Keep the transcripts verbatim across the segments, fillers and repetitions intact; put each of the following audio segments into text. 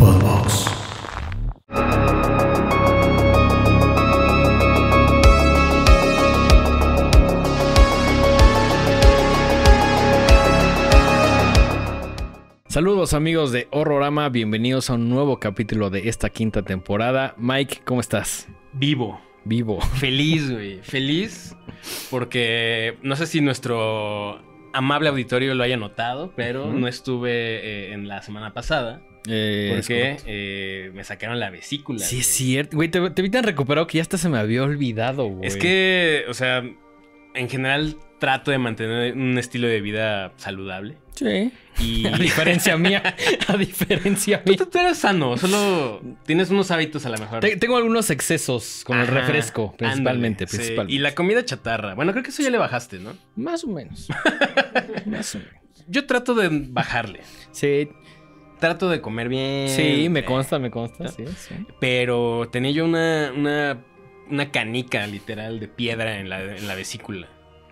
Podbox. Saludos amigos de Horrorama, bienvenidos a un nuevo capítulo de esta quinta temporada. Mike, ¿cómo estás? Vivo. Vivo. Feliz, güey. Feliz porque no sé si nuestro amable auditorio lo haya notado, pero uh-huh. no estuve eh, en la semana pasada. Eh, porque eh, me sacaron la vesícula. Sí, es cierto. Güey, te, te vi tan recuperado que ya hasta se me había olvidado, güey. Es que, o sea, en general trato de mantener un estilo de vida saludable. Sí. Y... a diferencia mía. A diferencia mía. Tú, tú eres sano, solo tienes unos hábitos a lo mejor. Te, tengo algunos excesos con Ajá, el refresco, principalmente, ándale, principalmente. Sí. Y la comida chatarra. Bueno, creo que eso ya le bajaste, ¿no? Más o menos. Más o menos. Yo trato de bajarle. Sí. Trato de comer bien. Sí, me consta, me consta. Sí, sí. Pero tenía yo una, una, una canica literal de piedra en la, en la vesícula.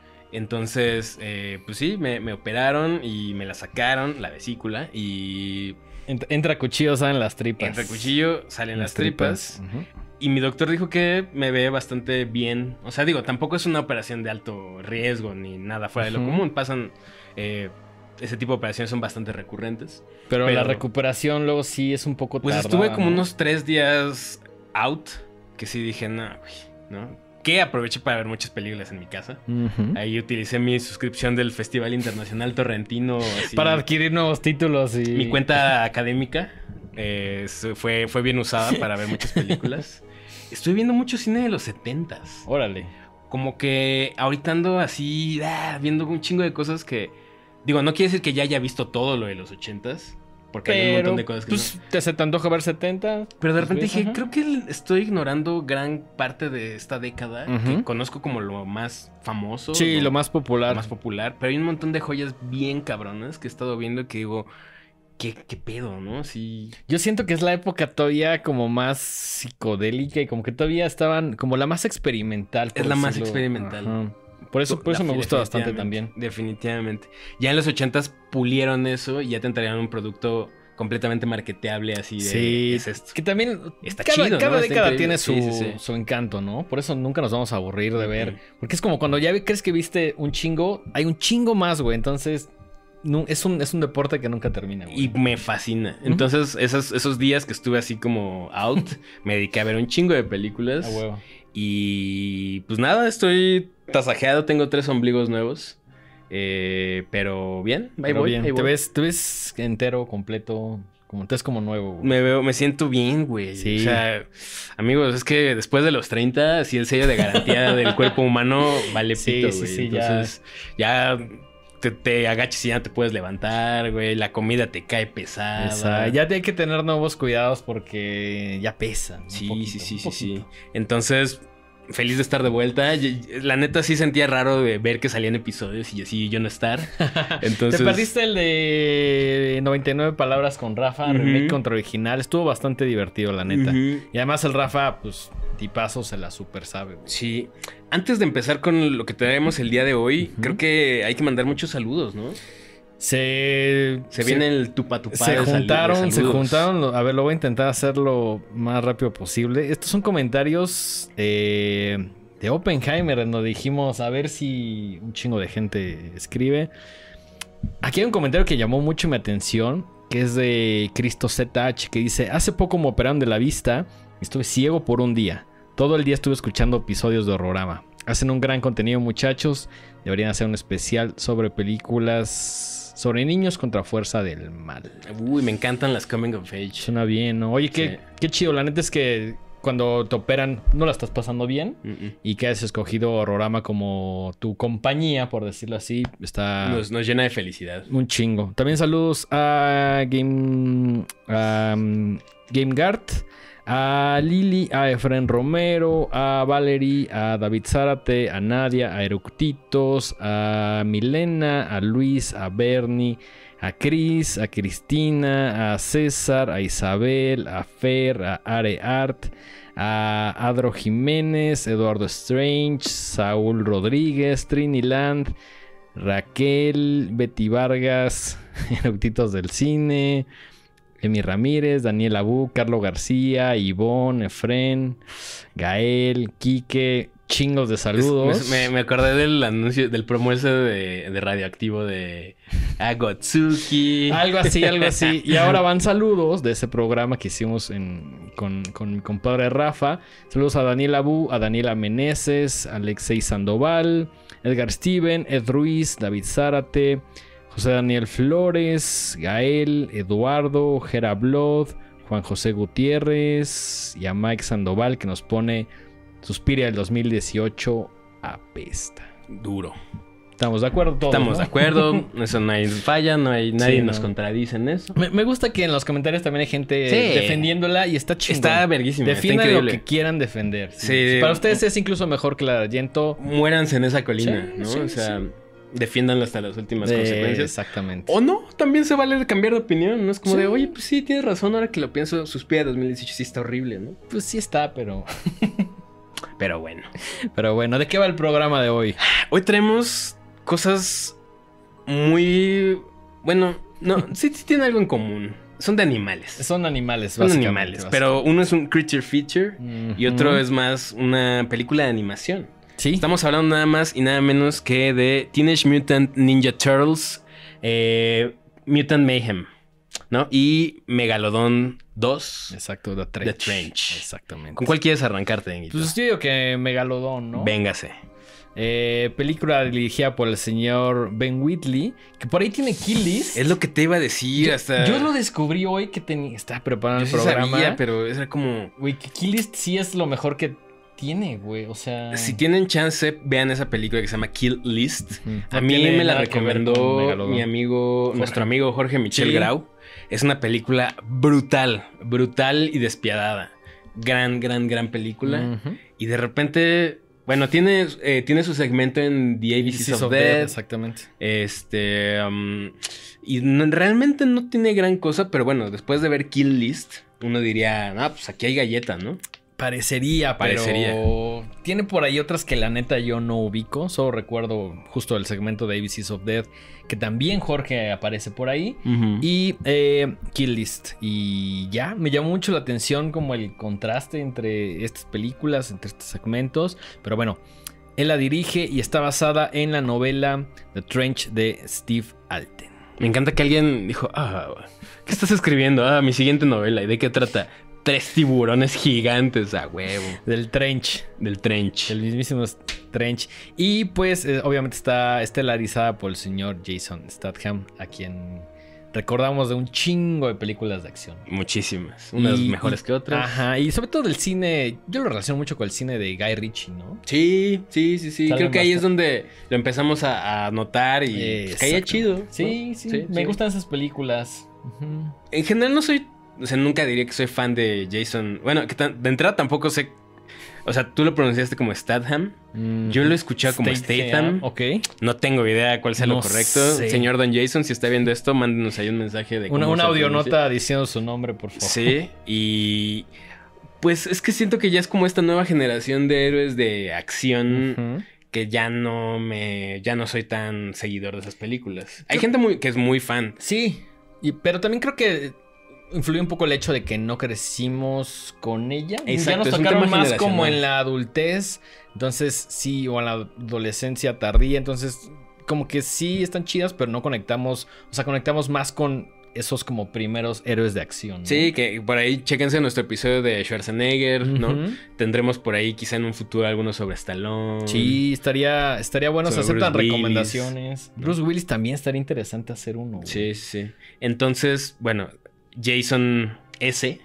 Entonces, eh, pues sí, me, me operaron y me la sacaron, la vesícula, y... Entra, entra cuchillo, salen las tripas. Entra cuchillo, salen las, las tripas. tripas. Uh-huh. Y mi doctor dijo que me ve bastante bien. O sea, digo, tampoco es una operación de alto riesgo ni nada fuera uh-huh. de lo común. Pasan... Eh, ese tipo de operaciones son bastante recurrentes. Pero, pero la recuperación luego sí es un poco Pues tardada, estuve como ¿no? unos tres días out, que sí dije, no, güey, ¿no? Que aproveché para ver muchas películas en mi casa. Uh-huh. Ahí utilicé mi suscripción del Festival Internacional Torrentino. Así, para adquirir nuevos títulos y... Mi cuenta académica eh, fue, fue bien usada para ver muchas películas. Estuve viendo mucho cine de los setentas. Órale. Como que ahorita ando así, ah, viendo un chingo de cosas que... Digo, no quiere decir que ya haya visto todo lo de los ochentas. Porque pero, hay un montón de cosas que pues, no. ¿Te se te antoja ver setenta? Pero de repente pues, dije, ajá. creo que estoy ignorando gran parte de esta década. Uh-huh. Que conozco como lo más famoso. Sí, lo, lo más popular. Lo más popular. Pero hay un montón de joyas bien cabronas que he estado viendo que digo... ¿Qué, qué pedo, no? Sí. Yo siento que es la época todavía como más psicodélica y como que todavía estaban como la más experimental. Es la más experimental. Ajá. Por eso, por eso me gusta bastante también. Definitivamente. Ya en los ochentas pulieron eso y ya te entregaron un producto completamente marketeable así de... Sí, es esto. Que también está cada, chido, cada ¿no? década está tiene su, sí, sí, sí. su encanto, ¿no? Por eso nunca nos vamos a aburrir de ver. Porque es como cuando ya crees que viste un chingo, hay un chingo más, güey. Entonces... No, es, un, es un deporte que nunca termina, güey. Y me fascina. Uh-huh. Entonces, esos, esos días que estuve así como out, me dediqué a ver un chingo de películas. Ah, huevo. Y pues nada, estoy tasajeado, tengo tres ombligos nuevos. Eh, pero bien, ahí pero voy, bien. ahí voy. ¿Te ves, te ves entero, completo, como te ves como nuevo, güey? Me veo, me siento bien, güey. Sí. O sea, amigos, es que después de los treinta, si el sello de garantía del cuerpo humano vale sí, pito, sí, güey. Sí, Entonces, ya... ya Te, te agachas y ya no te puedes levantar, güey. La comida te cae pesada. Esa, ya hay que tener nuevos cuidados porque ya pesa. Sí, poquito, sí, sí, sí, sí. Entonces, feliz de estar de vuelta. La neta sí sentía raro de ver que salían episodios y así yo no estar. Entonces... Te perdiste el de noventa y nueve palabras con Rafa, uh-huh. remake contra original. Estuvo bastante divertido, la neta. Uh-huh. Y además el Rafa, pues, tipazo se la super sabe, güey. Sí. Antes de empezar con lo que traemos el día de hoy, uh-huh. creo que hay que mandar muchos saludos, ¿no? Se... Se, se viene el tupa tupa. Se juntaron, se juntaron. A ver, lo voy a intentar hacer lo más rápido posible. Estos son comentarios eh, de Oppenheimer, en donde dijimos a ver si un chingo de gente escribe. Aquí hay un comentario que llamó mucho mi atención, que es de Cristo Z H, que dice: hace poco me operaron de la vista, estuve ciego por un día. Todo el día estuve escuchando episodios de Horrorama. Hacen un gran contenido, muchachos. Deberían hacer un especial sobre películas sobre niños contra fuerza del mal. Uy, me encantan las coming of age. Suena bien, ¿no? Oye, qué, sí. qué chido. La neta es que cuando te operan no la estás pasando bien. Uh-uh. Y que hayas escogido Horrorama como tu compañía, por decirlo así, está... Nos, nos llena de felicidad. Un chingo. También saludos a Game... Um, GameGuard, a Lili, a Efren Romero, a Valerie, a David Zárate, a Nadia, a Eructitos, a Milena, a Luis, a Bernie, a Cris, a Cristina, a César, a Isabel, a Fer, a Are Art, a Adro Jiménez, Eduardo Strange, Saúl Rodríguez, Triniland, Raquel, Betty Vargas, Eructitos del Cine, Emi Ramírez, Daniel Abú, Carlos García, Ivonne, Efren, Gael, Quique, chingos de saludos. Me, me acordé del anuncio, del promo ese de, de Radioactivo de Agotsuki. Algo así, algo así. Y ahora van saludos de ese programa que hicimos en, con, con mi compadre Rafa. Saludos a Daniel Abú, a Daniela Meneses, Alexei Sandoval, Edgar Steven, Ed Ruiz, David Zárate, José Daniel Flores, Gael, Eduardo, Gera Blood, Juan José Gutiérrez y a Mike Sandoval que nos pone Suspiria del dos mil dieciocho apesta. Duro. Estamos de acuerdo todos, Estamos ¿no? de acuerdo. Eso no hay falla, no hay nadie Sí, nos no. contradice en eso. Me, me gusta que en los comentarios también hay gente Sí. defendiendiéndola y está chingón. Está verguísima, está Defiendan lo increíble. que quieran defender. Sí. Sí. Si para ustedes es incluso mejor que la de Argento. Muéranse en esa colina, Sí, ¿no? sí, o sea, sí. defiéndanlo hasta las últimas de- consecuencias. Exactamente. O no, también se vale cambiar de opinión, ¿no? Es como Sí. de, oye, pues sí, tienes razón, ahora que lo pienso, Suspiria dos mil dieciocho sí está horrible, ¿no? Pues sí está, pero... Pero bueno. Pero bueno, ¿de qué va el programa de hoy? Hoy traemos cosas muy... Bueno, no, sí, sí tienen algo en común. Son de animales. Son animales, Son básicamente, animales, pero uno es un creature feature básicamente. y otro Ujú. es más una película de animación. Sí. Estamos hablando nada más y nada menos que de Teenage Mutant Ninja Turtles, eh, Mutant Mayhem, ¿no? Y Megalodon dos. Exacto, The Trench. The Trench. Exactamente. ¿Con cuál quieres arrancarte, Denguito? Pues yo digo que Megalodón, ¿no? Véngase. Eh, película dirigida por el señor Ben Wheatley, que por ahí tiene Kill List. Es lo que te iba a decir Yo, hasta... yo lo descubrí hoy que tenía, estaba preparando Yo el sí programa. sabía, pero era como... Güey, que Kill List sí es lo mejor que tiene, güey. O sea... Si tienen chance, vean esa película que se llama Kill List. Ujú. A No mí tiene me la nada que ver con recomendó Megalodón. mi amigo, Jorge. nuestro amigo Jorge Michel Sí. Grau. Es una película brutal, brutal y despiadada. Gran, gran, gran película. Ujú. Y de repente, bueno, tiene, eh, tiene su segmento en The A B Cs Pieces of, Death. Exactamente. Este. um, y no- realmente no tiene gran cosa, pero bueno, después de ver Kill List, uno diría, ah, pues aquí hay galleta, ¿no? Parecería, Parecería. pero tiene por ahí otras que la neta yo no ubico. Solo recuerdo justo el segmento de A B Cs of Death, que también Jorge aparece por ahí. Y eh, Kill List. Y ya, me llamó mucho la atención como el contraste entre estas películas, entre estos segmentos. Pero bueno, él la dirige y está basada en la novela The Trench de Steve Alten. Me encanta que alguien dijo, ah, ¿qué estás escribiendo? Ah, mi siguiente novela. ¿Y de qué trata? Tres tiburones gigantes a huevo. Del Trench. Del Trench. El mismísimo Trench. Y pues eh, obviamente está estelarizada por el señor Jason Statham, a quien recordamos de un chingo de películas de acción. Muchísimas. Unas Y- mejores y- que otras. Ajá, y sobre todo el cine, yo lo relaciono mucho con el cine de Guy Ritchie, ¿no? Sí, sí, sí, sí. Salen Creo que ahí es bastante. donde lo empezamos a, a notar y pues, caía Exacto. chido. ¿no? Sí, sí, me gustan esas películas. Ujú. En general no soy, o sea, nunca diría que soy fan de Jason. Bueno, que tan- de entrada tampoco sé, o sea, tú lo pronunciaste como Statham. Mm, Yo lo he escuchado como Statham. Ok. No tengo idea cuál sea No lo correcto. sé. Señor Don Jason, si está viendo esto, mándenos ahí un mensaje de Una, cómo una se audionota pronuncia. diciendo su nombre, por favor. Sí, y pues es que siento que ya es como esta nueva generación de héroes de acción Ujú. que ya no me, ya no soy tan seguidor de esas películas. Hay gente muy, que es muy fan. Sí, y, pero también creo que influye un poco el hecho de que no crecimos con ella. ya Exacto, nos es un tocaron tema más como generacional. en la adultez, entonces sí, o en la adolescencia tardía, entonces como que sí están chidas, pero no conectamos, o sea, conectamos más con esos como primeros héroes de acción, ¿no? Sí, que por ahí chéquense nuestro episodio de Schwarzenegger, ¿no? Ujú. Tendremos por ahí quizá en un futuro algunos sobre Stallone. Sí, estaría, estaría bueno, se Sobre aceptan Bruce Willis. recomendaciones. Bruce Willis también estaría interesante hacer uno. güey. Sí, sí. Entonces, bueno, Jason S.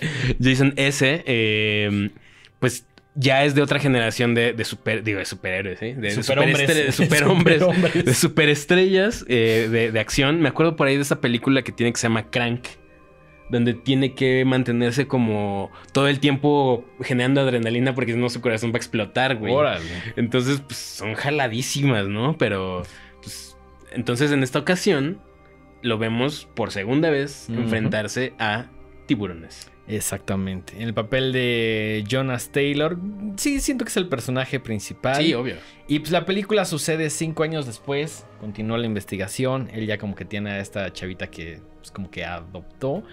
Jason S. eh, pues ya es de otra generación de, de super, digo, de superhéroes, ¿eh? De, de Superhombres. superestre- de superhombres, Superhombres. de superestrellas eh, de, de acción. Me acuerdo por ahí de esa película que tiene que se llama Crank, donde tiene que mantenerse como todo el tiempo generando adrenalina porque si no su corazón va a explotar, güey. Órale. Entonces, pues son jaladísimas, ¿no? Pero, pues, entonces en esta ocasión lo vemos por segunda vez Ujú. enfrentarse a tiburones. Exactamente. En el papel de Jonas Taylor, sí, siento que es el personaje principal. Sí, obvio. Y pues la película sucede cinco años después. Continúa la investigación. Él ya como que tiene a esta chavita que pues como que adoptó.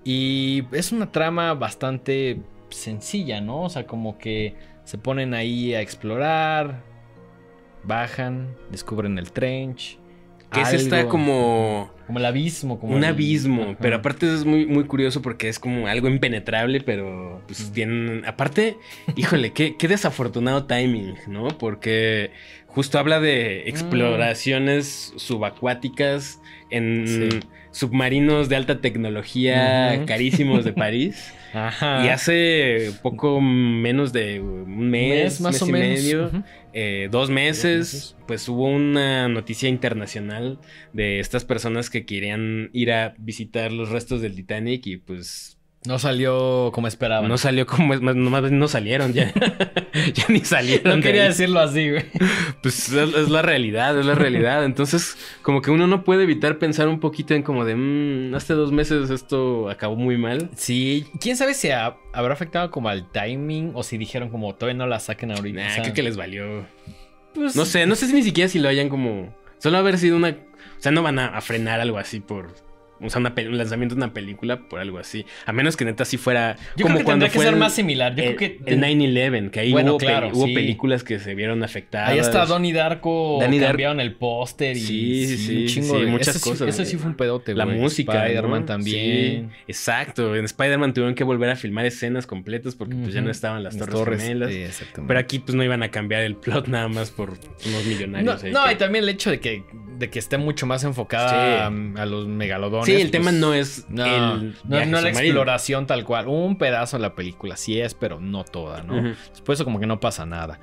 Y es una trama bastante sencilla, ¿no? O sea, como que se ponen ahí a explorar, bajan, descubren el trench. Que es esta como... Como el abismo. Como un el... abismo, Ajá. pero aparte es muy, muy curioso porque es como algo impenetrable, pero pues tienen... Aparte, híjole, qué, qué desafortunado timing, ¿no? Porque justo habla de exploraciones mm. subacuáticas en sí. submarinos de alta tecnología, uh-huh. carísimos de París. Ajá. Y hace poco menos de un mes, mes, más mes o y menos. medio, uh-huh. eh, dos, meses, dos meses, pues hubo una noticia internacional de estas personas que querían ir a visitar los restos del Titanic y pues... No salió como esperaban. No salió como... Nomás no salieron ya. Ya ni salieron. No quería de decirlo así, güey. Pues es, es la realidad, es la realidad. Entonces, como que uno no puede evitar pensar un poquito en como de... Mmm, hace dos meses esto acabó muy mal. Sí. ¿Quién sabe si ha, habrá afectado como al timing? O si dijeron como todavía no la saquen ahorita. Nah, o sea, creo que les valió. Pues, no sé, no sé si ni siquiera si lo hayan como... Solo haber sido una... O sea, no van a, a frenar algo así por... O sea, una pe- un lanzamiento de una película por algo así. A menos que neta sí fuera... Yo como creo que cuando tendría fue que ser el, más similar. Yo el, creo que... el nueve once, que ahí bueno, hubo, claro, peli- hubo sí. películas que se vieron afectadas. Ahí hasta Donnie Darko Danny cambiaron Dar- el póster y... Sí, sí, sí. Un chingo sí, de... muchas eso cosas. Sí, eso sí fue un pedote, La güey. música, Spider-Man ¿no? también. Sí, exacto. En Spider-Man tuvieron que volver a filmar escenas completas porque uh-huh. pues ya no estaban las, las torres, torres gemelas. Sí, exactamente. Pero aquí pues no iban a cambiar el plot nada más por unos millonarios. No, no que... y también el hecho de que, de que esté mucho más enfocada sí. a, a los megalodones. Sí, el pues, tema no es no, el No, no la exploración tal cual. Un pedazo de la película sí es, pero no toda, ¿no? Uh-huh. Después eso como que no pasa nada.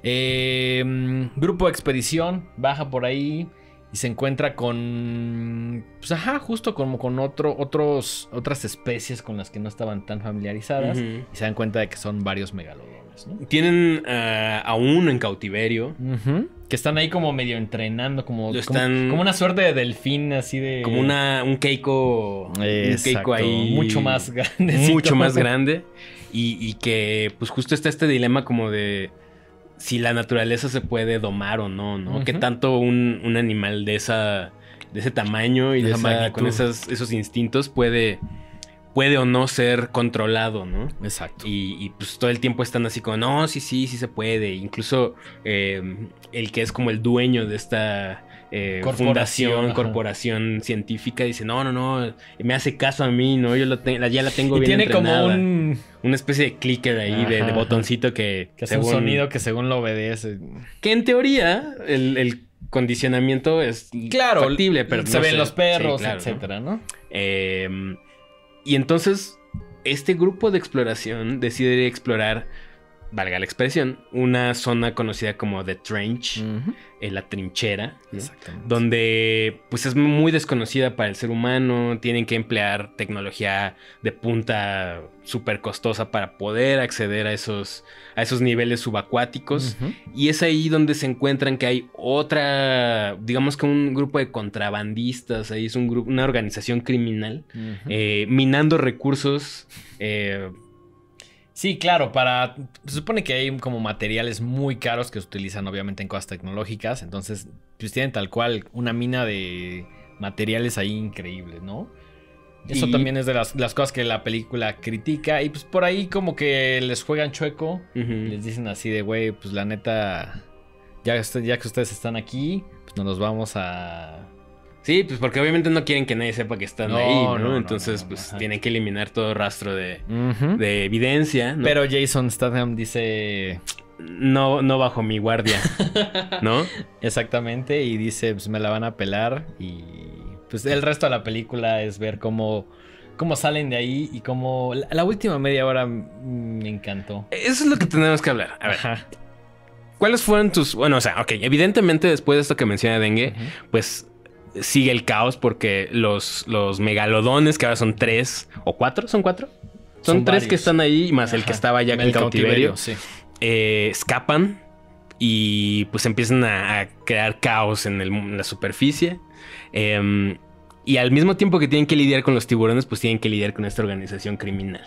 Eh, grupo de expedición baja por ahí y se encuentra con... Pues ajá, justo como con otro, otros, otras especies con las que no estaban tan familiarizadas. Uh-huh. Y se dan cuenta de que son varios megalodones, ¿no? Tienen uh, a uno en cautiverio. Uh-huh. Que están ahí como medio entrenando, como, están, como, como una suerte de delfín, así de... Como una, un Keiko, un Keiko ahí... Mucho más grande. Mucho más grande. Y, y que pues justo está este dilema como de... Si la naturaleza se puede domar o no, ¿no? Uh-huh. ¿Qué tanto un, un animal de esa... De ese tamaño y de, de esa, con esas, esos instintos puede... puede o no ser controlado, ¿no? Exacto. Y, y pues todo el tiempo están así como, no, sí, sí, sí se puede. Incluso eh, el que es como el dueño de esta eh, corporación, fundación, ajá. corporación científica dice, no, no, no, me hace caso a mí, ¿no? Yo lo te- ya la tengo y bien tiene entrenada. Como un... Una especie de clicker ahí, ajá, de, de botoncito que... Que hace según, un sonido que según lo obedece. Que en teoría el... el condicionamiento es claro, factible, pero se no ven sé. los perros, sí, claro, etcétera, ¿no? ¿no? Eh... Y entonces, este grupo de exploración decide explorar, valga la expresión, una zona conocida como The Trench, uh-huh. eh, la trinchera, ¿no? Donde pues es muy desconocida para el ser humano, tienen que emplear tecnología de punta súper costosa para poder acceder a esos, a esos niveles subacuáticos. Uh-huh. Y es ahí donde se encuentran que hay otra, digamos que un grupo de contrabandistas, ahí es un grupo, una organización criminal, uh-huh. eh, minando recursos. Eh, Sí, claro, para... Se supone que hay como materiales muy caros que se utilizan obviamente en cosas tecnológicas. Entonces, pues tienen tal cual una mina de materiales ahí increíbles, ¿no? Eso y... también es de las, las cosas que la película critica. Y pues por ahí como que les juegan chueco. Uh-huh. Les dicen así de, güey, pues la neta... Ya, ya que ustedes están aquí, pues nos los vamos a... Sí, pues porque obviamente no quieren que nadie sepa que están no, ahí, ¿no? no Entonces, no, no, pues ajá. tienen que eliminar todo rastro de, uh-huh. de evidencia, ¿no? Pero Jason Statham dice... No, no bajo mi guardia, ¿no? Exactamente, y dice, pues me la van a pelar. Y pues el resto de la película es ver cómo, cómo salen de ahí y cómo... La, la última media hora me encantó. Eso es lo que tenemos que hablar. A ver. Ajá. ¿Cuáles fueron tus...? Bueno, o sea, ok, evidentemente después de esto que menciona Dengue, uh-huh. pues... sigue el caos porque los, los megalodones, que ahora son tres o cuatro, ¿son cuatro? Son, son tres varios. Que están ahí, más ajá. el que estaba ya en el cautiverio. cautiverio sí. eh, escapan y pues empiezan a, a crear caos en, el, en la superficie. Eh, y al mismo tiempo que tienen que lidiar con los tiburones, pues tienen que lidiar con esta organización criminal.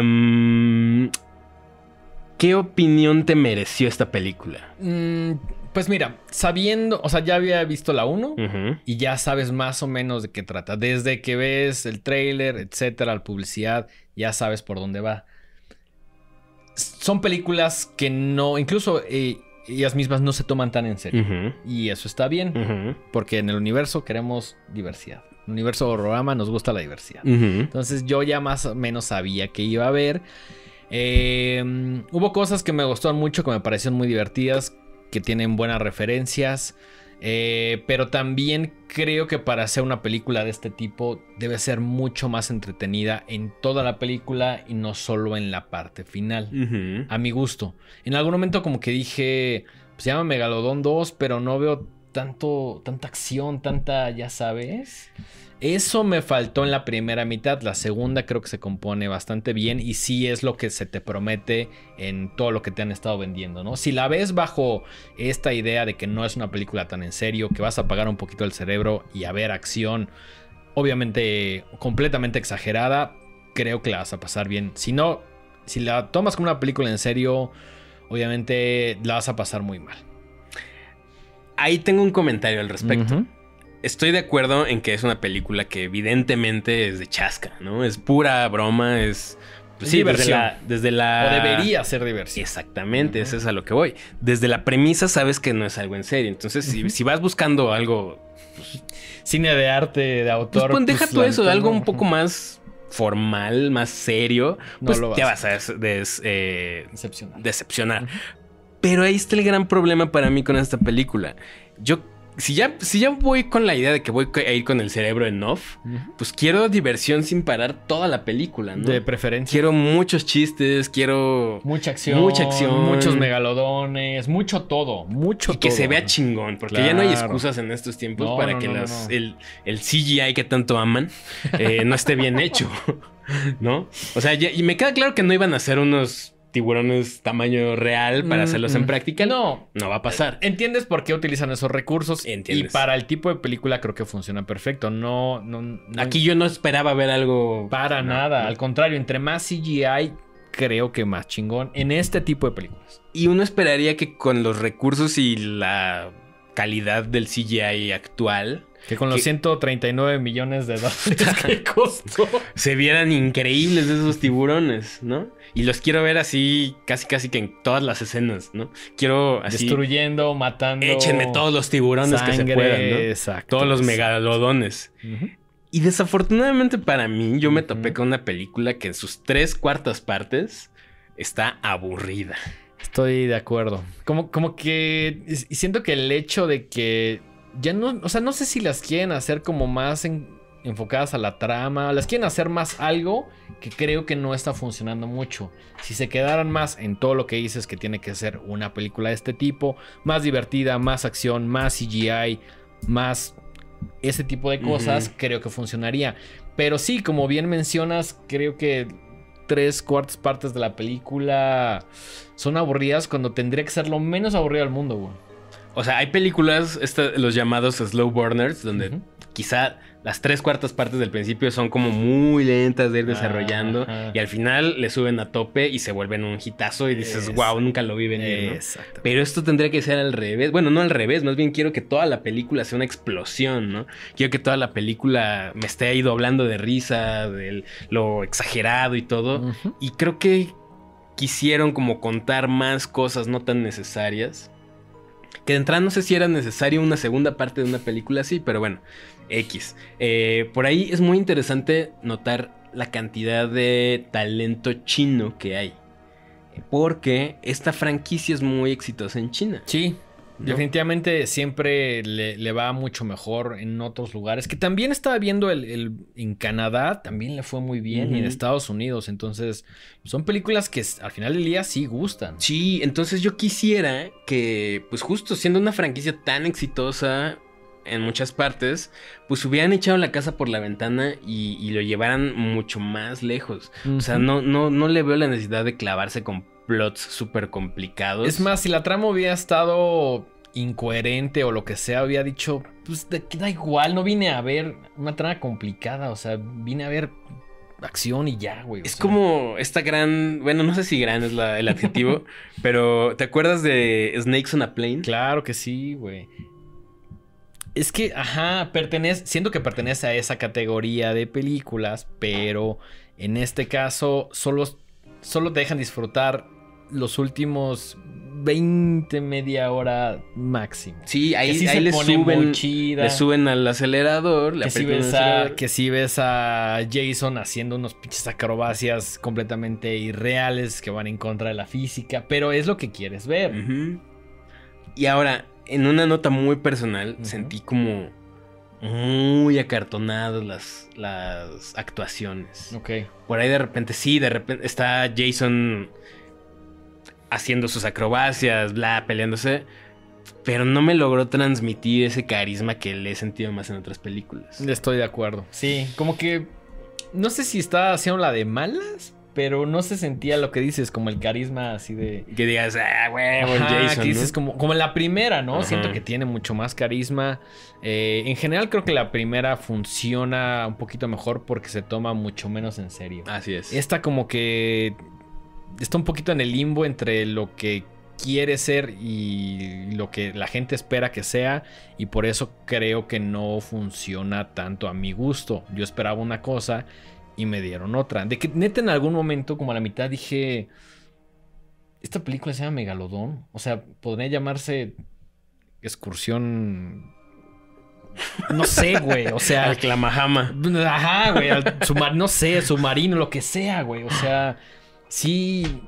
Eh, ¿Qué opinión te mereció esta película? Mm, Pues mira, sabiendo, o sea, ya había visto la uno Uh-huh. y ya sabes más o menos de qué trata. Desde que ves el tráiler, etcétera, la publicidad, ya sabes por dónde va. Son películas que no, incluso eh, ellas mismas no se toman tan en serio. Uh-huh. Y eso está bien, Uh-huh. porque en el universo queremos diversidad. En el universo Horrorama nos gusta la diversidad. Uh-huh. Entonces yo ya más o menos sabía que iba a haber. Eh, hubo cosas que me gustaron mucho, que me parecieron muy divertidas, que tienen buenas referencias. Eh, pero también creo que para hacer una película de este tipo debe ser mucho más entretenida en toda la película y no solo en la parte final. Uh-huh. A mi gusto. En algún momento como que dije, pues se llama Megalodón dos, pero no veo tanto, tanta acción, tanta, ya sabes. Eso me faltó en la primera mitad. La segunda creo que se compone bastante bien y sí es lo que se te promete en todo lo que te han estado vendiendo, ¿no? Si la ves bajo esta idea de que no es una película tan en serio, que vas a apagar un poquito el cerebro y a ver acción, obviamente completamente exagerada, creo que la vas a pasar bien. Si no, si la tomas como una película en serio, obviamente la vas a pasar muy mal. Ahí tengo un comentario al respecto. Uh-huh. Estoy de acuerdo en que es una película que evidentemente es de chasca, ¿no? Es pura broma, es... Pues Es sí, desde diversión. la, desde la... O debería ser diversión. Exactamente, Uh-huh. eso es a lo que voy. Desde la premisa sabes que no es algo en serio. Entonces, si, Uh-huh. si vas buscando algo... Cine de arte, de Pues, autor. pues deja pues, tú la eso, neta, algo no. un poco más formal, más serio. No Pues lo vas ya a vas a des- des- eh, Excepcional. decepcionar. Ujú. Pero ahí está el gran problema para mí con esta película. Yo, si ya, si ya voy con la idea de que voy a ir con el cerebro en off, Ujú. pues quiero diversión sin parar toda la película, ¿no? De preferencia. Quiero muchos chistes, quiero... Mucha acción. Mucha acción. Muchos megalodones. Mucho todo. Mucho Y que todo. se vea chingón, porque ya no hay Claro. excusas en estos tiempos No, para no, que no, no, las- no. El, el C G I que tanto aman eh, no esté bien hecho, ¿no? O sea, ya- y me queda claro que no iban a hacer unos tiburones tamaño real para Mm, hacerlos en mm. práctica. No. No va a pasar. Entiendes por qué utilizan esos recursos. Entiendes. Y para el tipo de película creo que funciona perfecto. No, no, no Aquí yo no esperaba ver algo... para no, nada. no. Al contrario, entre más C G I, creo que más chingón en este tipo de películas. Y uno esperaría que con los recursos y la calidad del C G I actual Que con los Que- ciento treinta y nueve millones de dólares que costó. se vieran increíbles esos tiburones, ¿no? Y los quiero ver así, casi casi que en todas las escenas, ¿no? Quiero así... Destruyendo, matando. Échenme todos los tiburones que se sangre, puedan, ¿no? Exacto. Todos los exacto. megalodones. Ujú. Y desafortunadamente para mí, yo me Ujú. topé con una película que en sus tres cuartas partes está aburrida. Estoy de acuerdo. Como, como que... Y siento que el hecho de que... Ya no... O sea, no sé si las quieren hacer como más en- enfocadas a la trama. Las quieren hacer más algo que creo que no está funcionando mucho. Si se quedaran más en todo lo que dices que tiene que ser una película de este tipo. Más divertida, más acción, más C G I, más... ese tipo de cosas, Ujú. creo que funcionaría. Pero sí, como bien mencionas, creo que tres cuartas partes de la película son aburridas cuando tendría que ser lo menos aburrido del mundo, güey. O sea, hay películas, esta- los llamados slow burners, donde Ujú. quizá las tres cuartas partes del principio son como muy lentas de ir desarrollando. Ajá. Y al final le suben a tope y se vuelven un hitazo y dices, Exacto. wow, nunca lo vi venir, ¿no? Exacto. Pero esto tendría que ser al revés. Bueno, no al revés. Más bien quiero que toda la película sea una explosión, ¿no? Quiero que toda la película me esté ahí doblando de risa, de lo exagerado y todo. Ujú. Y creo que quisieron como contar más cosas no tan necesarias. Que de entrada no sé si era necesario una segunda parte de una película así, pero bueno, X. Eh, por ahí es muy interesante notar la cantidad de talento chino que hay. Porque esta franquicia es muy exitosa en China. Sí, ¿no? definitivamente siempre le, le va mucho mejor en otros lugares. Que también estaba viendo el, el- en Canadá, también le fue muy bien. Y en Ujú. Estados Unidos. Entonces, son películas que al final del día sí gustan. Sí, entonces yo quisiera que, pues justo siendo una franquicia tan exitosa en muchas partes, pues hubieran echado la casa por la ventana y, y lo llevaran mucho más lejos. O sea, Ujú. no, no, no le veo la necesidad de clavarse con plots súper complicados. Es más, si la trama hubiera estado incoherente o lo que sea, había dicho, pues de- da igual, no vine a ver una trama complicada, o sea, vine a ver acción y ya, güey. Es sea. como esta gran... Bueno, no sé si gran es la, el adjetivo, pero ¿te acuerdas de Snakes on a Plane? Claro que sí, güey. Es que, ajá, pertenece... Siento que pertenece a esa categoría de películas, pero en este caso solo, solo te dejan disfrutar los últimos veinte, media hora máximo. Sí, ahí, sí ahí le, suben, le suben al acelerador. Que sí, ves a, que sí ves a Jason haciendo unos pinches acrobacias completamente irreales que van en contra de la física, pero es lo que quieres ver. Uh-huh. Y ahora, en una nota muy personal, uh-huh. sentí como muy acartonadas las, las actuaciones. Ok. Por ahí de repente, sí, de repente está Jason haciendo sus acrobacias, bla, peleándose, pero no me logró transmitir ese carisma que le he sentido más en otras películas. Estoy de acuerdo. Sí, como que no sé si estaba haciendo la de malas, pero no se sentía lo que dices, como el carisma así de... Que digas, ah, huevo, Ajá, Jason, que dices ¿no? como, como en la primera, ¿no? Ajá. Siento que tiene mucho más carisma. Eh, en general creo que la primera funciona un poquito mejor porque se toma mucho menos en serio. Así es. Esta como que está un poquito en el limbo entre lo que quiere ser y lo que la gente espera que sea, y por eso creo que no funciona tanto a mi gusto. Yo esperaba una cosa y me dieron otra. De que neta en algún momento, como a la mitad, dije, esta película se llama Megalodón. O sea, podría llamarse Excursión... No sé, güey, o sea... Al Clamahama. Ajá, güey, al sumar... no sé, submarino, lo que sea, güey. O sea, sí...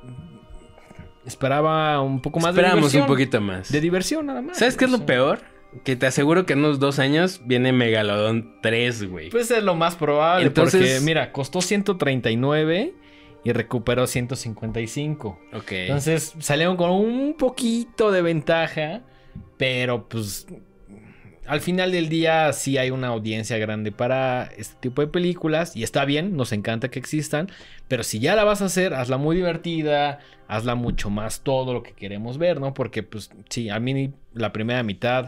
Esperaba un poco más Esperamos de diversión. un poquito más. De diversión, nada más. ¿Sabes qué es lo sea, peor? Que te aseguro que en unos dos años viene Megalodón tres, güey. Pues es lo más probable. Entonces... Porque, mira, costó ciento treinta y nueve y recuperó ciento cincuenta y cinco. Ok. Entonces salieron con un poquito de ventaja. Pero, pues... Al final del día sí hay una audiencia grande para este tipo de películas. Y está bien, nos encanta que existan. Pero si ya la vas a hacer, hazla muy divertida. Hazla mucho más todo lo que queremos ver, ¿no? Porque pues sí, a mí la primera mitad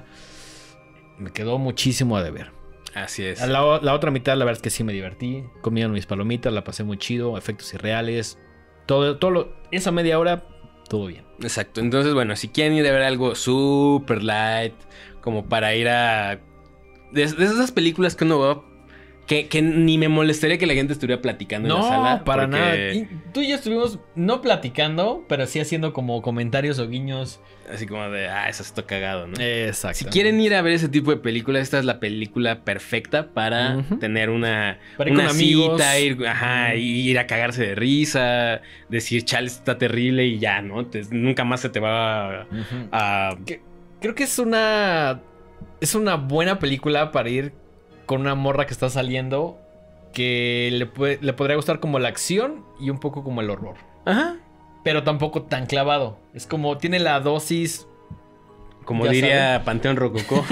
me quedó muchísimo a deber. Así es. La, la otra mitad la verdad es que sí me divertí. Comieron mis palomitas, la pasé muy chido. Efectos irreales. Todo, todo lo, esa media hora, todo bien. Exacto. Entonces, bueno, si quieren ir a ver algo super light... Como para ir a... De, de esas películas que uno va... Que, que ni me molestaría que la gente estuviera platicando no, en la sala. No, para porque... nada. Y tú y yo estuvimos no platicando, pero sí haciendo como comentarios o guiños. Así como de, ah, eso está cagado, ¿no? Exacto. Si quieren ir a ver ese tipo de películas, esta es la película perfecta para uh-huh. tener una, para ir una con cita, amigos. Ir, ajá, uh-huh. ir a cagarse de risa, decir, chale, está terrible y ya, ¿no? Te, nunca más se te va a... Uh-huh. a ¿Qué? Creo que es una... Es una buena película para ir con una morra que está saliendo. Que le, puede, le podría gustar como la acción y un poco como el horror. Ajá. Pero tampoco tan clavado. Es como... Tiene la dosis... Como diría saben. Panteón Rococó.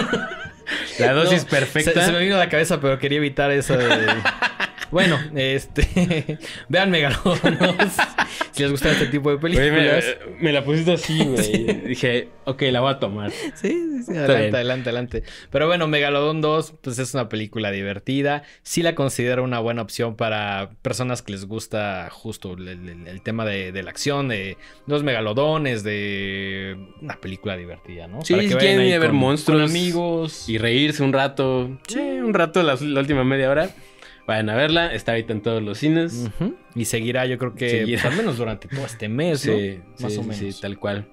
La dosis no, perfecta. Se, se me vino a la cabeza, pero quería evitar eso de... Bueno, este... Vean Megalodon dos. Si les gusta este tipo de películas. Oye, me, me la pusiste así, güey. Sí. Dije, ok, la voy a tomar. Sí, sí, sí. Adelante, adelante, adelante. Pero bueno, Megalodon dos, pues es una película divertida. Sí la considero una buena opción para personas que les gusta justo el, el, el tema de, de la acción, de los megalodones, de una película divertida, ¿no? Sí, si quieren ir a ver con, monstruos. Con amigos. Y reírse un rato. Sí, un rato la, la última media hora. Vayan a verla, está ahorita en todos los cines. Uh-huh. Y seguirá, yo creo que pues, al menos durante todo este mes, sí, ¿no? Más sí, o menos. Sí, tal cual.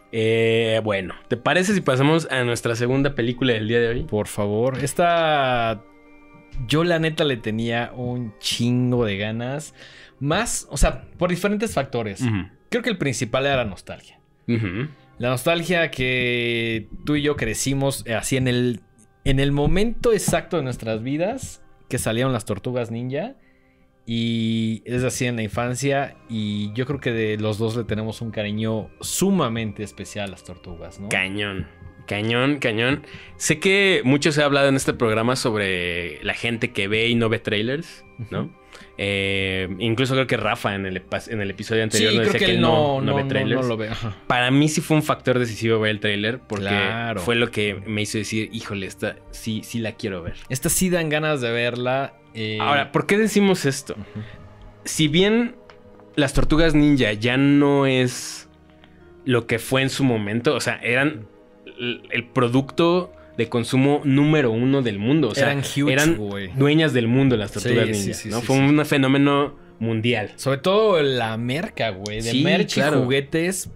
Eh, bueno, ¿te parece si pasamos a nuestra segunda película del día de hoy? Por favor. Esta... Yo la neta le tenía un chingo de ganas. Más, o sea, por diferentes factores. Uh-huh. Creo que el principal era la nostalgia. Uh-huh. La nostalgia que tú y yo crecimos así en el, en el momento exacto de nuestras vidas... que salieron las Tortugas Ninja. Y es así en la infancia. Y yo creo que de los dos le tenemos un cariño sumamente especial a las tortugas, ¿no? Cañón, cañón, cañón. Sé que mucho se ha hablado en este programa sobre la gente que ve y no ve trailers, ¿no? Uh-huh. Eh, incluso creo que Rafa en el, en el episodio anterior sí, nos decía que, que él no, no, no, no ve trailers. No, no lo ve. Ajá. Para mí sí fue un factor decisivo ver el trailer. Porque claro. fue lo que me hizo decir, híjole, esta sí, sí la quiero ver. Esta sí dan ganas de verla. Eh... Ahora, ¿por qué decimos esto? Uh-huh. si bien las Tortugas Ninja ya no es lo que fue en su momento, o sea, eran el, el producto de consumo número uno del mundo. O sea, eran huge, eran güey. dueñas del mundo las Tortugas Sí, Ninja, sí, sí, ¿no? sí, Fue sí. un fenómeno mundial. Sobre todo la merca, güey. De Sí, merch claro. y juguetes.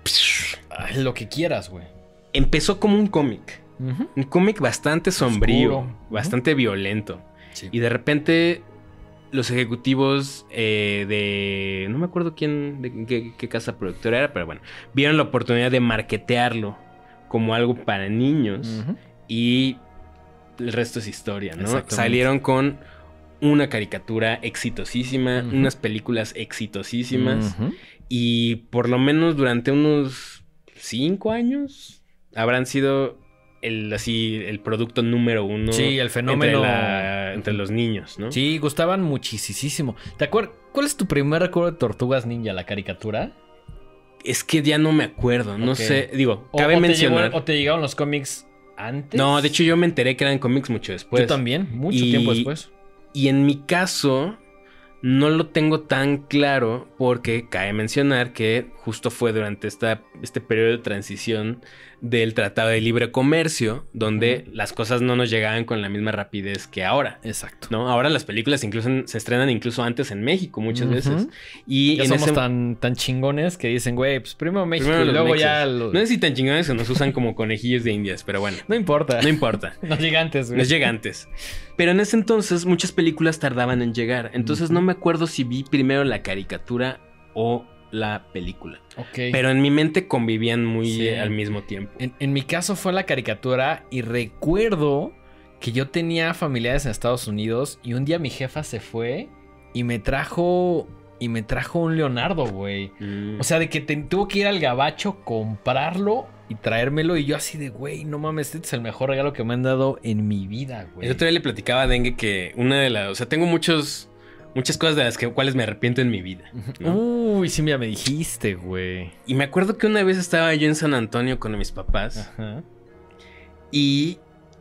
Ay, lo que quieras, güey. Empezó como un cómic. Uh-huh. Un cómic bastante sombrío, Oscuro. bastante uh-huh. violento. Sí. Y de repente los ejecutivos eh, de... No me acuerdo quién, de qué, qué casa productora era, pero bueno. Vieron la oportunidad de marketearlo como algo para niños. Uh-huh. Y el resto es historia, ¿no? Salieron con una caricatura exitosísima, uh-huh. unas películas exitosísimas. Uh-huh. Y por lo menos durante unos cinco años habrán sido el, así, el producto número uno. Sí, el fenómeno. Entre, la, entre los niños, ¿no? Sí, gustaban muchísimo. ¿Te acuerdas? ¿Cuál es tu primer recuerdo de Tortugas Ninja, la caricatura? Es que ya no me acuerdo, no okay. sé. Digo, o, cabe o mencionar. Te llegó, ¿O te llegaron los cómics antes? No, de hecho yo me enteré que eran cómics mucho después. Yo también, mucho y, tiempo después. Y en mi caso, no lo tengo tan claro porque cabe mencionar que justo fue durante esta, este periodo de transición del Tratado de Libre Comercio, donde uh-huh. las cosas no nos llegaban con la misma rapidez que ahora. Exacto. ¿No? Ahora las películas incluso se estrenan incluso antes en México muchas uh-huh. veces. Y ya en somos ese... tan, tan chingones que dicen, güey, pues primero México primero y luego mexos. Ya... Los... No sé si tan chingones que nos usan como conejillos de indias, pero bueno. No importa. No importa. Nos llega antes, güey. Nos llega antes. Pero en ese entonces muchas películas tardaban en llegar. Entonces uh-huh. no me acuerdo si vi primero la caricatura o la película. Okay. Pero en mi mente convivían muy sí. al mismo tiempo. En, en mi caso fue la caricatura y recuerdo que yo tenía familiares en Estados Unidos y un día mi jefa se fue y me trajo y me trajo un Leonardo, güey. Mm. O sea, de que te, tuvo que ir al gabacho, comprarlo y traérmelo y yo así de, güey, no mames, este es el mejor regalo que me han dado en mi vida, güey. El otro día le platicaba a Dengue que una de las, o sea, tengo muchos Muchas cosas de las que, cuales me arrepiento en mi vida, ¿no? Uy, sí, ya me dijiste, güey. Y me acuerdo que una vez estaba yo en San Antonio con mis papás. Ajá. Y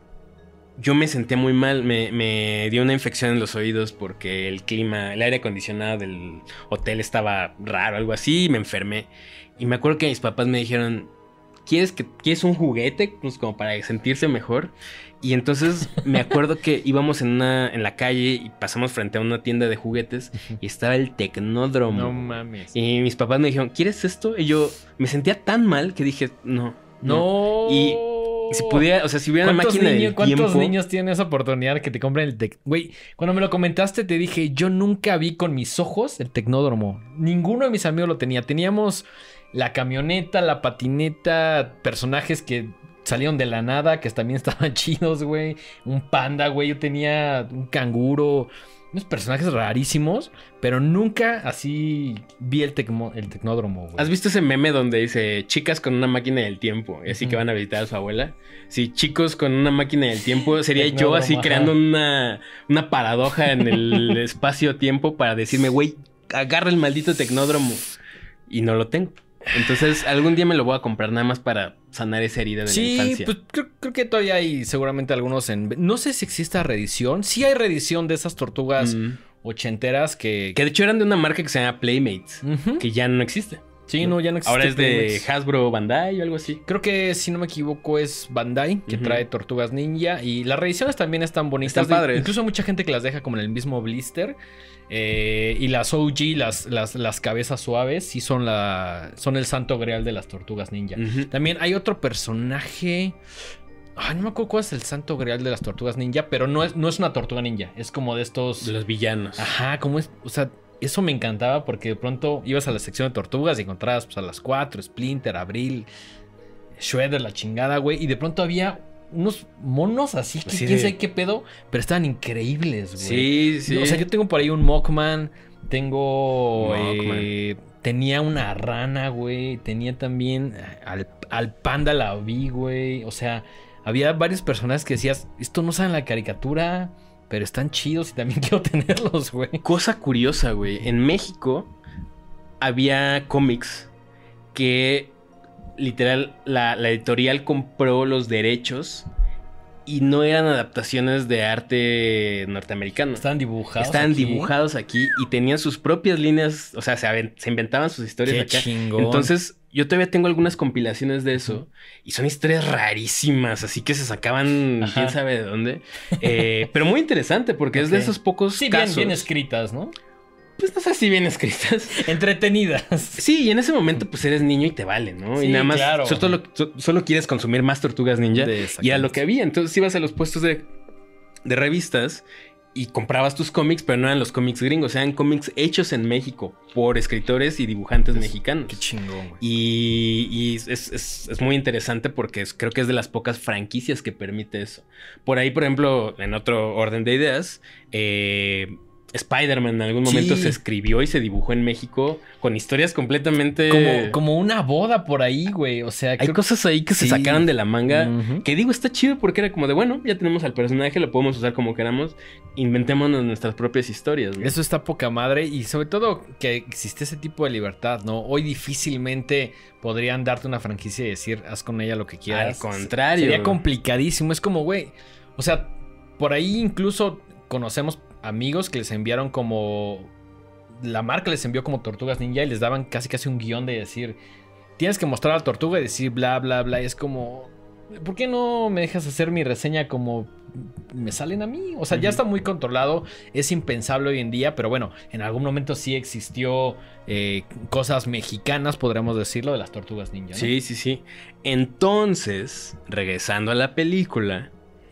yo me sentía muy mal. Me, me dio una infección en los oídos porque el clima, el aire acondicionado del hotel estaba raro, algo así. Y me enfermé. Y me acuerdo que mis papás me dijeron, ¿quieres, que, ¿quieres un juguete? Pues como para sentirse mejor. Y entonces me acuerdo que íbamos en una en la calle y pasamos frente a una tienda de juguetes y estaba el Tecnódromo. No mames. Y mis papás me dijeron, ¿quieres esto? Y yo me sentía tan mal que dije, no. No. Y si pudiera, o sea, si hubiera una máquina niños, del ¿Cuántos tiempo, niños tienen esa oportunidad que te compren el Tec... Güey, cuando me lo comentaste te dije, yo nunca vi con mis ojos el Tecnódromo. Ninguno de mis amigos lo tenía. Teníamos la camioneta, la patineta, personajes que salieron de la nada, que también estaban chidos, güey. Un panda, güey. Yo tenía un canguro. Unos personajes rarísimos, pero nunca así vi el, tecmo, el Tecnódromo, güey. ¿Has visto ese meme donde dice chicas con una máquina del tiempo? Y así uh-huh. que van a visitar a su abuela. Sí, chicos con una máquina del tiempo. Sería yo así ajá. creando una, una paradoja en el espacio-tiempo para decirme, güey, agarra el maldito Tecnódromo. Y no lo tengo. Entonces, algún día me lo voy a comprar nada más para sanar esa herida de sí, la infancia. Sí, pues creo, creo que todavía hay seguramente algunos en... No sé si exista reedición. Sí hay reedición de esas tortugas mm. ochenteras que... Que de hecho eran de una marca que se llama Playmates, uh-huh. que ya no existe. Sí, no, ya no existe. Ahora es Playmates. de Hasbro Bandai o algo así. Creo que, si no me equivoco, es Bandai, que uh-huh. trae Tortugas Ninja. Y las reediciones también están bonitas. Están padres. Incluso hay mucha gente que las deja como en el mismo blister. Eh, y las O G, las, las, las cabezas suaves, sí son, la, son el santo grial de las Tortugas Ninja. Uh-huh. También hay otro personaje... Ay, no me acuerdo cuál es el santo grial de las Tortugas Ninja, pero no es, no es una Tortuga Ninja. Es como de estos... De los villanos. Ajá, como es... O sea... Eso me encantaba porque de pronto ibas a la sección de tortugas y encontrabas pues, a las cuatro, Splinter, Abril, Shredder, la chingada, güey. Y de pronto había unos monos así que sí, quién sabe qué pedo, pero estaban increíbles, güey. Sí, sí. O sea, yo tengo por ahí un Mockman, tengo... Mockman. Eh, tenía una rana, güey. Tenía también al, al panda la vi, güey. O sea, había varios personajes que decías, esto no sale en la caricatura... Pero están chidos y también quiero tenerlos, güey. Cosa curiosa, güey. En México había cómics que literal la, la editorial compró los derechos y no eran adaptaciones de arte norteamericano. Estaban dibujados Estaban aquí. dibujados aquí y tenían sus propias líneas, o sea, se, se inventaban sus historias Qué acá. chingón. Entonces, yo todavía tengo algunas compilaciones de eso y son historias rarísimas, así que se sacaban Ajá. quién sabe de dónde. Eh, pero muy interesante porque okay. es de esos pocos sí, casos. Bien, bien escritas, ¿no? Pues no sé si bien escritas. Entretenidas. Sí, y en ese momento pues eres niño y te vale, ¿no? Sí, y nada más claro. solo, solo quieres consumir más Tortugas Ninja. Y a lo que había. Entonces ibas a los puestos de, de revistas y comprabas tus cómics, pero no eran los cómics gringos. Eran cómics hechos en México por escritores y dibujantes es, mexicanos. Qué chingón, güey. Y, y es, es, es muy interesante porque es, creo que es de las pocas franquicias que permite eso. Por ahí, por ejemplo, en otro orden de ideas... Eh, Spider-Man en algún momento sí. se escribió y se dibujó en México con historias completamente... Como, como una boda por ahí, güey. O sea, hay cosas ahí que sí. se sacaron de la manga. Uh-huh. Que digo, está chido porque era como de, bueno, ya tenemos al personaje, lo podemos usar como queramos. Inventémonos nuestras propias historias, ¿no? Eso está poca madre y sobre todo que existe ese tipo de libertad, ¿no? Hoy difícilmente podrían darte una franquicia y decir, haz con ella lo que quieras. Al contrario. Sería complicadísimo. Es como, güey, o sea, por ahí incluso conocemos... amigos que les enviaron como... La marca les envió como Tortugas Ninja y les daban casi casi un guión de decir... Tienes que mostrar a la tortuga y decir bla, bla, bla. Y es como... ¿Por qué no me dejas hacer mi reseña como me salen a mí? O sea, uh-huh. ya está muy controlado. Es impensable hoy en día. Pero bueno, en algún momento sí existió eh, cosas mexicanas, podríamos decirlo, de las Tortugas Ninja, ¿no? Sí, sí, sí. Entonces, regresando a la película...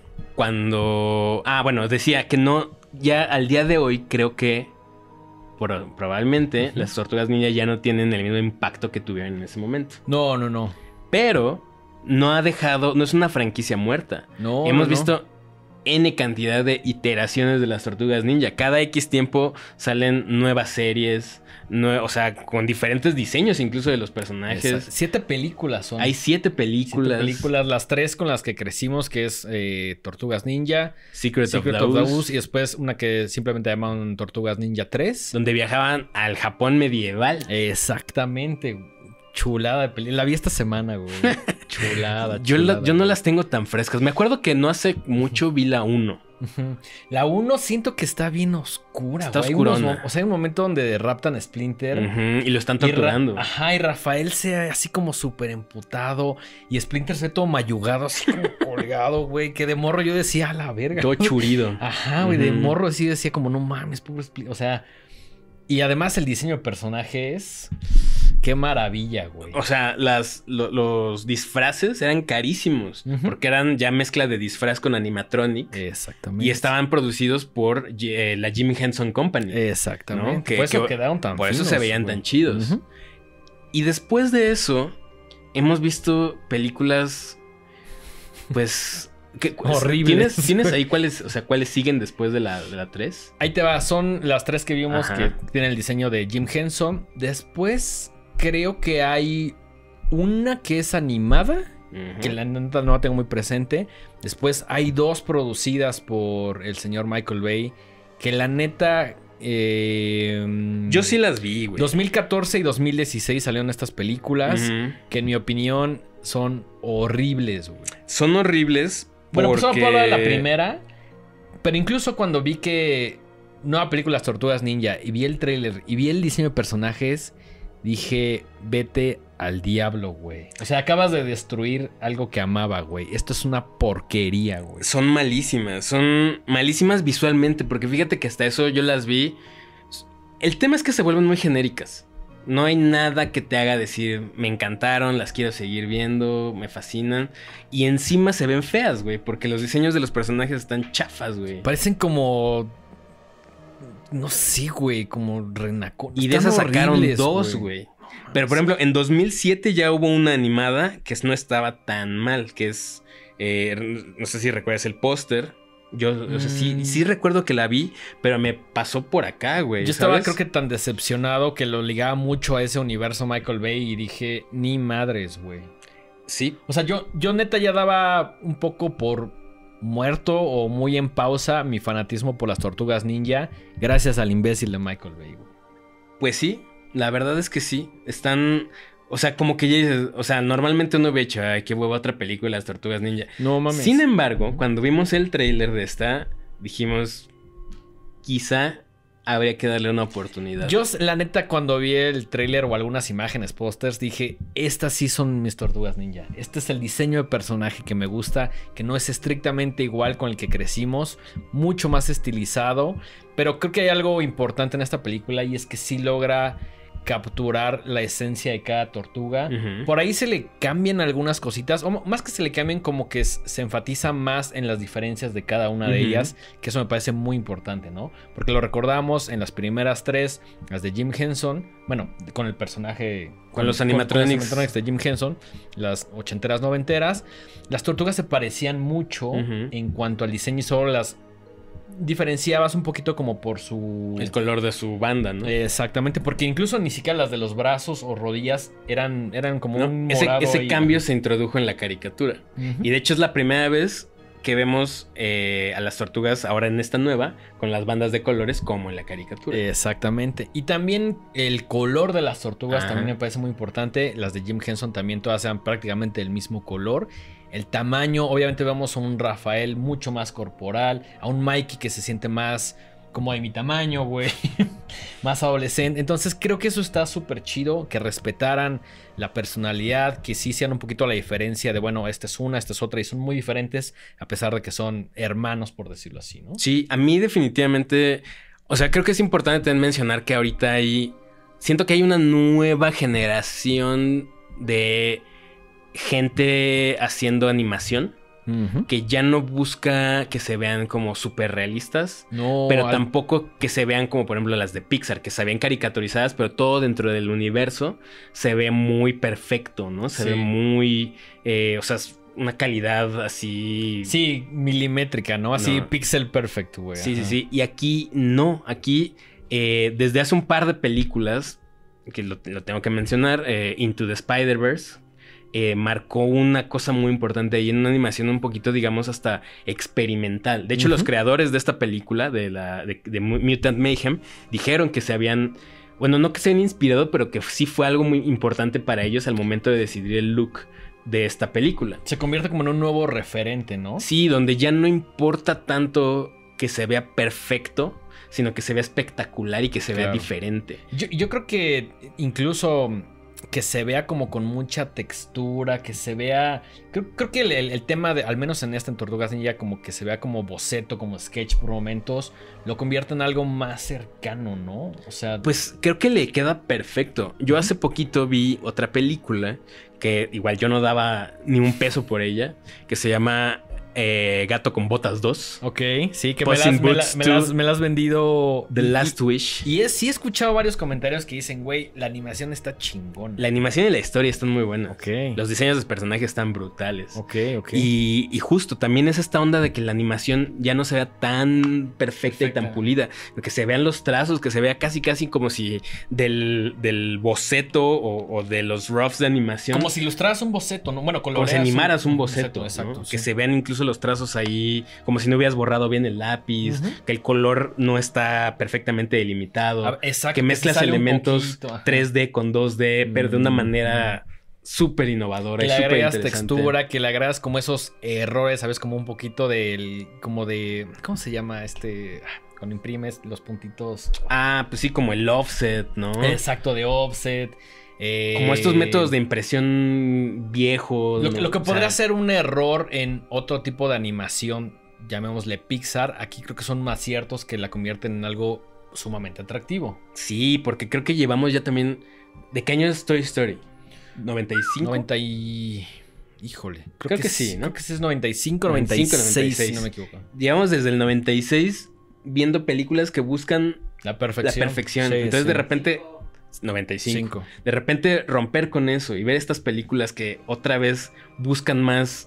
Cuando... Ah, bueno, decía que no... Ya al día de hoy creo que por, probablemente uh-huh. las Tortugas Ninja ya no tienen el mismo impacto que tuvieron en ese momento. No, no, no. Pero no ha dejado... No es una franquicia muerta. No, Hemos no, visto no. N cantidad de iteraciones de las Tortugas Ninja. Cada X tiempo salen nuevas series... No, o sea, con diferentes diseños incluso de los personajes. Exacto. Siete películas son. Hay siete películas. Siete películas, las tres con las que crecimos, que es eh, Tortugas Ninja, Secret, Secret of, of the the Ooze, y después una que simplemente llamaban Tortugas Ninja tres. Donde viajaban al Japón medieval. Exactamente. Chulada de película. La vi esta semana, güey. Chulada, yo, chulada. La, yo no las tengo tan frescas. Me acuerdo que no hace mucho vi la uno. La uno siento que está bien oscura, Está güey. oscurona. Unos, o sea, hay un momento donde raptan a Splinter. Uh-huh, y lo están torturando. Y Ra- Ajá, y Rafael se ve así como súper emputado. Y Splinter se ve todo mayugado, así como colgado, güey. Que de morro yo decía, a la verga. Todo churido. Ajá, güey. Uh-huh. De morro así decía como, no mames, pobre Splinter. O sea, y además el diseño de personajes... Qué maravilla, güey. O sea, las, lo, los disfraces eran carísimos. Uh-huh. Porque eran ya mezcla de disfraz con animatronic. Exactamente. Y estaban producidos por eh, la Jim Henson Company. Exactamente. ¿no? Que, por eso que, quedaron tan Por finos, eso se veían güey. tan chidos. Uh-huh. Y después de eso, hemos visto películas, pues... ¿Qué, horribles. ¿Tienes, ¿Tienes ahí cuáles, o sea, cuáles siguen después de la, de la tres? Ahí te va. Son las tres que vimos. Ajá. Que tienen el diseño de Jim Henson. Después... Creo que hay una que es animada, uh-huh. que la neta no la tengo muy presente. Después hay dos producidas por el señor Michael Bay, que la neta... Eh, Yo sí las vi, güey. dos mil catorce y dos mil dieciséis salieron estas películas, uh-huh. que en mi opinión son horribles, güey. Son horribles Bueno, porque... pues solo puedo hablar de la primera, pero incluso cuando vi que... Nueva película Las Tortugas Ninja, y vi el tráiler, y vi el diseño de personajes... Dije, vete al diablo, güey. O sea, acabas de destruir algo que amaba, güey. Esto es una porquería, güey. Son malísimas. Son malísimas visualmente. Porque fíjate que hasta eso yo las vi. El tema es que se vuelven muy genéricas. No hay nada que te haga decir, me encantaron, las quiero seguir viendo, me fascinan. Y encima se ven feas, güey. Porque los diseños de los personajes están chafas, güey. Parecen como... No sé, güey, como renaco. Y de esas sacaron dos, güey. No, pero, por ejemplo, en dos mil siete ya hubo una animada que no estaba tan mal, que es... Eh, no sé si recuerdas el póster. Yo, mm. o sea, sí, sí recuerdo que la vi, pero me pasó por acá, güey. Yo estaba, creo que, tan decepcionado que lo ligaba mucho a ese universo Michael Bay y dije, ni madres, güey. Sí. O sea, yo, yo neta ya daba un poco por... muerto o muy en pausa mi fanatismo por las Tortugas Ninja gracias al imbécil de Michael Bay. Pues sí, la verdad es que sí. Están... O sea, como que ya dices, o sea, normalmente uno ve hecho, ay, qué huevo otra película, Las Tortugas Ninja. No mames. Sin embargo, cuando vimos el tráiler de esta, dijimos, quizá habría que darle una oportunidad. Yo, la neta, cuando vi el tráiler o algunas imágenes, pósters, dije, estas sí son mis Tortugas Ninja. Este es el diseño de personaje que me gusta, que no es estrictamente igual con el que crecimos, mucho más estilizado, pero creo que hay algo importante en esta película y es que sí logra capturar la esencia de cada tortuga. Uh-huh. Por ahí se le cambian algunas cositas, o más que se le cambien, como que se enfatiza más en las diferencias de cada una de uh-huh. ellas, que eso me parece muy importante, ¿no? Porque lo recordamos en las primeras tres, las de Jim Henson, bueno, con el personaje... Con, con los animatronics. Con, con los animatronics de Jim Henson, las ochenteras, noventeras, las tortugas se parecían mucho uh-huh. en cuanto al diseño y solo las... diferenciabas un poquito como por su... el color de su banda, ¿no? Exactamente, porque incluso ni siquiera las de los brazos o rodillas eran, eran como no, un morado. Ese, ese cambio se introdujo en la caricatura. Uh-huh. Y de hecho es la primera vez que vemos eh, a las tortugas ahora en esta nueva, con las bandas de colores como en la caricatura. Exactamente. Y también el color de las tortugas Ajá. también me parece muy importante. Las de Jim Henson también todas sean prácticamente del mismo color. El tamaño, obviamente vemos a un Rafael mucho más corporal, a un Mikey que se siente más como de mi tamaño, güey, más adolescente. Entonces creo que eso está súper chido, que respetaran la personalidad, que sí sean un poquito la diferencia de, bueno, esta es una, esta es otra, y son muy diferentes, a pesar de que son hermanos, por decirlo así, ¿no? Sí, a mí definitivamente, o sea, creo que es importante también mencionar que ahorita hay, siento que hay una nueva generación de... gente haciendo animación uh-huh. que ya no busca que se vean como súper realistas, no, pero al... tampoco que se vean como por ejemplo las de Pixar, que se ven caricaturizadas, pero todo dentro del universo se ve muy perfecto, ¿no? Se sí. ve muy, eh, o sea, una calidad así... Sí, milimétrica, ¿no? Así no. Pixel perfect, güey. Sí, sí, sí. Y aquí no, aquí eh, desde hace un par de películas, que lo, lo tengo que mencionar, eh, Into the Spider-Verse, Eh, marcó una cosa muy importante ahí en una animación un poquito, digamos, hasta experimental. De hecho, uh-huh. los creadores de esta película, de, la, de, de Mutant Mayhem, dijeron que se habían... Bueno, no que se habían inspirado, pero que sí fue algo muy importante para ellos al momento de decidir el look de esta película. Se convierte como en un nuevo referente, ¿no? Sí, donde ya no importa tanto que se vea perfecto, sino que se vea espectacular y que se claro. vea diferente. Yo, yo creo que incluso... que se vea como con mucha textura, que se vea... Creo, creo que el, el, el tema, de, al menos en esta en Tortugas Ninja, como que se vea como boceto, como sketch por momentos, lo convierte en algo más cercano, ¿no? O sea... Pues creo que le queda perfecto. Yo hace poquito vi otra película, que igual yo no daba ni un peso por ella, que se llama... Eh, Gato con Botas dos. Ok, sí, que me las, me, la, me, las, me las has vendido. The Last y, Wish. Y es, sí he escuchado varios comentarios que dicen, güey, la animación está chingón. La animación y la historia están muy buenas. Ok. Los diseños de personajes están brutales. Ok, ok. Y, y justo también es esta onda de que la animación ya no se vea tan perfecta, perfecta. y tan pulida. Que se vean los trazos, que se vea casi casi como si del, del boceto o, o de los roughs de animación. Como si ilustraras un boceto, ¿no? Bueno, como si animaras un, un boceto. boceto exacto, ¿no? sí. Que se vean incluso los trazos ahí, como si no hubieras borrado bien el lápiz, uh-huh. que el color no está perfectamente delimitado, ah, exacto, que mezclas que elementos tres D con dos D, pero de una manera súper innovadora. Que le agregas textura, que le agregas como esos errores, ¿sabes? Como un poquito del, como de, ¿cómo se llama este? Cuando imprimes los puntitos. Ah, pues sí, como el offset, ¿no? Exacto, de offset. Eh, como estos métodos de impresión viejos. Lo, ¿no? lo que podría sea, ser un error en otro tipo de animación, llamémosle Pixar, aquí creo que son más ciertos que la convierten en algo sumamente atractivo. Sí, porque creo que llevamos ya también... ¿De qué año es Toy Story? ¿noventa y cinco? noventa y... Híjole. Creo, creo que, que sí, ¿no? Creo que sí es noventa y cinco, noventa y seis, si no me equivoco. Llevamos desde el noventa y seis viendo películas que buscan... La perfección. La perfección. Sí, Entonces, sí. de repente... noventa y cinco. Cinco. De repente romper con eso y ver estas películas que otra vez buscan más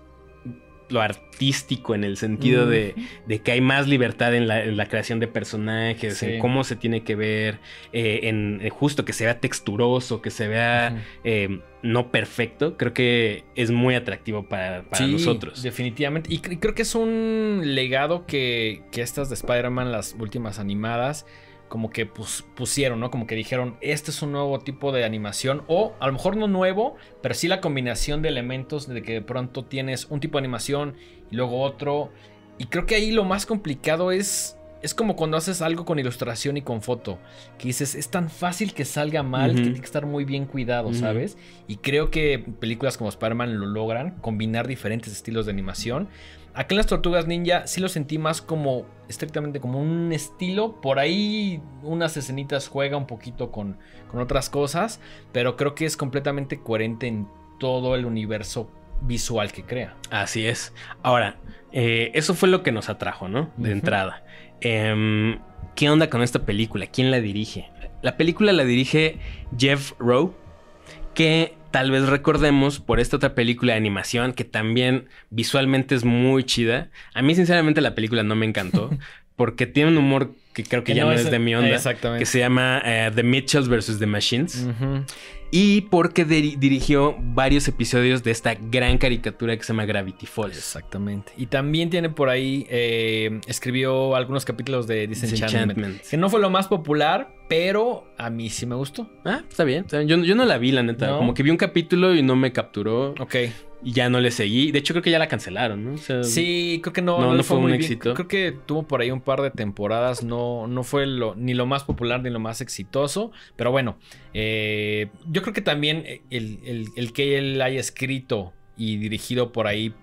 lo artístico en el sentido mm. de, de que hay más libertad en la, en la creación de personajes, sí. en cómo se tiene que ver, eh, en, en justo que se vea texturoso, que se vea uh-huh. eh, no perfecto. Creo que es muy atractivo para, para sí, nosotros. Definitivamente. Y creo que es un legado que, que estas de Spider-Man, las últimas animadas, como que pus, pusieron, ¿no? Como que dijeron, este es un nuevo tipo de animación. O a lo mejor no nuevo, pero sí la combinación de elementos de que de pronto tienes un tipo de animación y luego otro. Y creo que ahí lo más complicado es... Es como cuando haces algo con ilustración y con foto. Que dices, es tan fácil que salga mal, uh-huh. que tiene que estar muy bien cuidado, uh-huh. ¿sabes? Y creo que películas como Spider-Man lo logran, combinar diferentes estilos de animación. Acá en las Tortugas Ninja sí lo sentí más como, estrictamente como un estilo. Por ahí unas escenitas juega un poquito con, con otras cosas. Pero creo que es completamente coherente en todo el universo visual que crea. Así es. Ahora, eh, eso fue lo que nos atrajo, ¿no? De uh-huh. entrada. Eh, ¿Qué onda con esta película? ¿Quién la dirige? La película la dirige Jeff Rowe, que tal vez recordemos por esta otra película de animación que también visualmente es muy chida. A mí sinceramente la película no me encantó porque tiene un humor que creo que, que ya no, no es, es de mi onda, que se llama uh, The Mitchells versus The Machines. Uh-huh. Y porque de- dirigió varios episodios de esta gran caricatura que se llama Gravity Falls. Exactamente. Y también tiene por ahí, eh, escribió algunos capítulos de Disenchantment, Disenchantment, que no fue lo más popular, pero a mí sí me gustó. Ah, está bien. Está bien. Yo, yo no la vi, la neta. ¿No? Como que vi un capítulo y no me capturó. Ok. Y ya no le seguí. De hecho, creo que ya la cancelaron, ¿no? O sea, sí, creo que no, no, no, no fue, fue un muy éxito. Bien. Creo que tuvo por ahí un par de temporadas. No, no fue lo, ni lo más popular ni lo más exitoso. Pero bueno, eh, yo creo que también el, el, el que él haya escrito y dirigido por ahí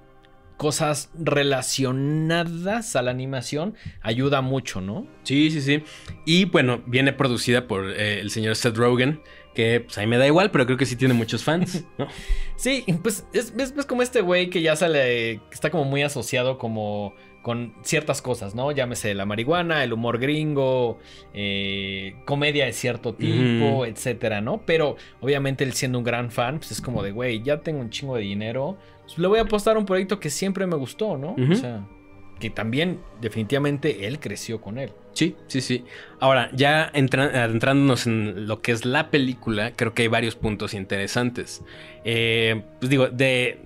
cosas relacionadas a la animación ayuda mucho, ¿no? Sí, sí, sí. Y bueno, viene producida por eh, el señor Seth Rogen, que pues a mí me da igual, pero creo que sí tiene muchos fans, ¿no? Sí, pues es, es, es como este güey que ya sale, que está como muy asociado como con ciertas cosas, ¿no? Llámese la marihuana, el humor gringo, eh, comedia de cierto tipo, mm. etcétera, ¿no? Pero obviamente él siendo un gran fan, pues es como de, güey, ya tengo un chingo de dinero, pues le voy a apostar a un proyecto que siempre me gustó, ¿no? Uh-huh. O sea, que también definitivamente él creció con él. Sí, sí, sí. Ahora, ya entra- adentrándonos en lo que es la película, creo que hay varios puntos interesantes. Eh, pues digo, de...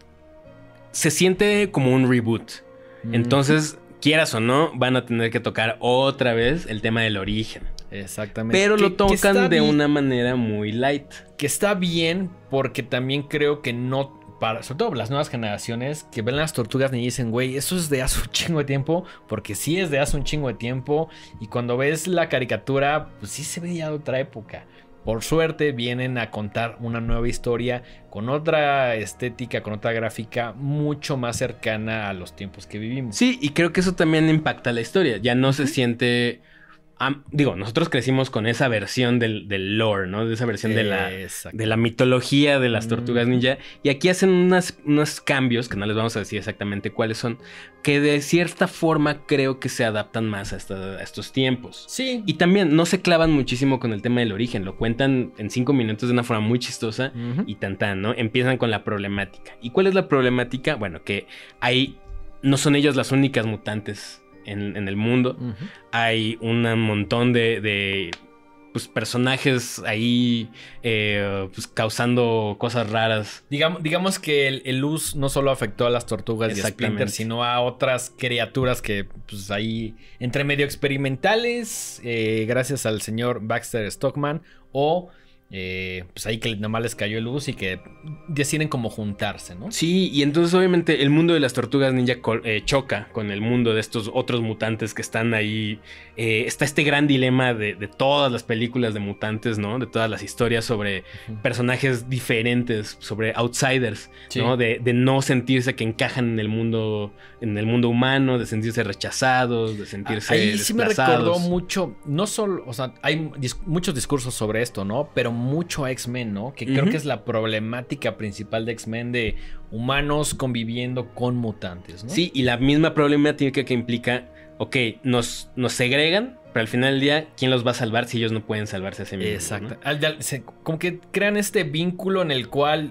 se siente como un reboot. Mm. Entonces, quieras o no, van a tener que tocar otra vez el tema del origen. Exactamente. Pero lo tocan de una manera muy light. Que está bien porque también creo que no... Para, sobre todo las nuevas generaciones que ven las Tortugas Ninja y dicen, güey, eso es de hace un chingo de tiempo, porque sí es de hace un chingo de tiempo, y cuando ves la caricatura, pues sí se veía de otra época. Por suerte vienen a contar una nueva historia con otra estética, con otra gráfica mucho más cercana a los tiempos que vivimos. Sí, y creo que eso también impacta la historia, ya no uh-huh. se siente... Um, digo, nosotros crecimos con esa versión del, del lore, ¿no? De esa versión de la, de la mitología de las Tortugas Ninja. Y aquí hacen unas, unos cambios, que no les vamos a decir exactamente cuáles son, que de cierta forma creo que se adaptan más a, esta, a estos tiempos. Sí. Y también no se clavan muchísimo con el tema del origen. Lo cuentan en cinco minutos de una forma muy chistosa uh-huh. y tan tan, ¿no? Empiezan con la problemática. ¿Y cuál es la problemática? Bueno, que ahí no son ellos las únicas mutantes En, en el mundo. Uh-huh. Hay un montón de, de pues, personajes ahí eh, pues, causando cosas raras. Digamos, digamos que el, el luz no solo afectó a las tortugas y a Splinter, sino a otras criaturas que pues ahí entre medio experimentales, eh, gracias al señor Baxter Stockman, o Eh, pues ahí que nomás les cayó luz y que deciden como juntarse, ¿no? Sí, y entonces obviamente el mundo de las Tortugas Ninja eh, choca con el mundo de estos otros mutantes que están ahí. Eh, está este gran dilema de, de todas las películas de mutantes, ¿no? De todas las historias sobre uh-huh. personajes diferentes, sobre outsiders, sí. ¿no? De, de no sentirse que encajan en el mundo, en el mundo humano, de sentirse rechazados, de sentirse ahí desplazados. Sí me recordó mucho, no solo, o sea, hay dis- muchos discursos sobre esto, ¿no? Pero mucho a X-Men, ¿no? Que uh-huh. creo que es la problemática principal de X-Men, de humanos conviviendo con mutantes, ¿no? Sí, y la misma problemática que implica, ok, nos, nos segregan, pero al final del día, ¿quién los va a salvar si ellos no pueden salvarse a sí mismos? Exacto. ¿no? Al, al, se, como que crean este vínculo en el cual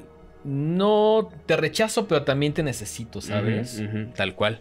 no te rechazo, pero también te necesito, ¿sabes? Uh-huh, uh-huh, tal cual.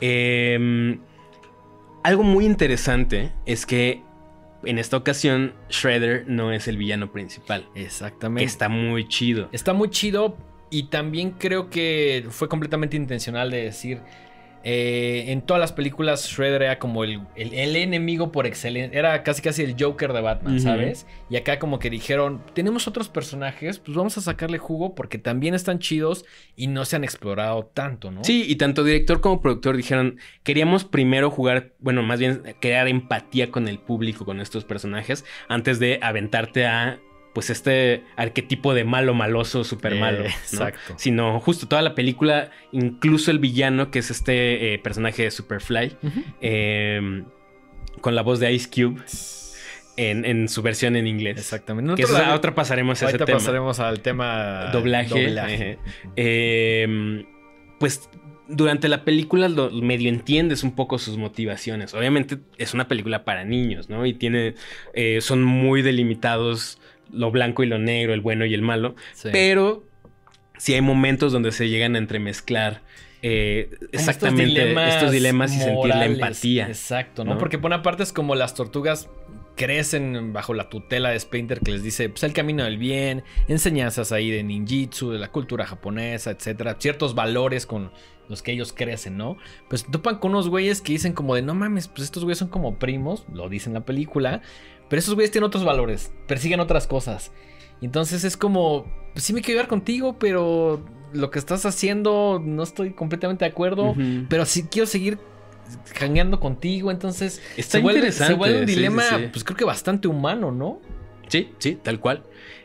Eh, algo muy interesante es que en esta ocasión, Shredder no es el villano principal. Exactamente. Está muy chido. Está muy chido y también creo que fue completamente intencional de decir, Eh, en todas las películas Shredder era como el, el, el enemigo por excelencia. Era casi casi el Joker de Batman, uh-huh. ¿sabes? Y acá como que dijeron, tenemos otros personajes, pues vamos a sacarle jugo porque también están chidos y no se han explorado tanto, ¿no? Sí, y tanto director como productor dijeron, queríamos primero jugar, bueno, más bien crear empatía con el público, con estos personajes, antes de aventarte a... pues este arquetipo de malo maloso, súper malo, eh, ¿no? Exacto. Sino justo toda la película, incluso el villano, que es este eh, personaje de Superfly, uh-huh. eh, con la voz de Ice Cube, en, en su versión en inglés. Exactamente. Que la... otra pasaremos a ese tema. Ahorita pasaremos al tema... Doblaje. Doblaje. Eh, eh, pues... durante la película lo, medio entiendes un poco sus motivaciones. Obviamente es una película para niños, ¿no? Y tiene... Eh, son muy delimitados lo blanco y lo negro, el bueno y el malo. Sí. Pero sí hay momentos donde se llegan a entremezclar eh, exactamente estos dilemas, estos dilemas y morales, sentir la empatía. Exacto, ¿no? ¿no? Porque por una parte es como las tortugas crecen bajo la tutela de Splinter, que les dice, pues el camino del bien, enseñanzas ahí de ninjitsu, de la cultura japonesa, etcétera, ciertos valores con los que ellos crecen, ¿no? Pues topan con unos güeyes que dicen como de, no mames, pues estos güeyes son como primos, lo dice en la película, pero esos güeyes tienen otros valores, persiguen otras cosas. Entonces es como, pues sí me quiero llevar contigo, pero lo que estás haciendo no estoy completamente de acuerdo, uh-huh. pero sí quiero seguir jangueando contigo. Entonces está se vuelve, interesante. Se vuelve un dilema, sí, sí, sí. pues creo que bastante humano, ¿no? Sí, sí, tal cual.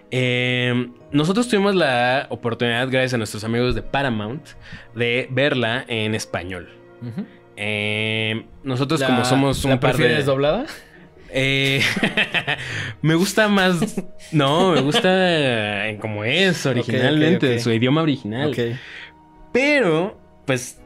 Eh, nosotros tuvimos la oportunidad, gracias a nuestros amigos de Paramount, de verla en español. Uh-huh. Eh, nosotros la, como somos un ¿la par de... prefieres doblada? Eh, me gusta más... No, me gusta en como es originalmente, okay, okay, okay. su idioma original. Okay. Pero, pues,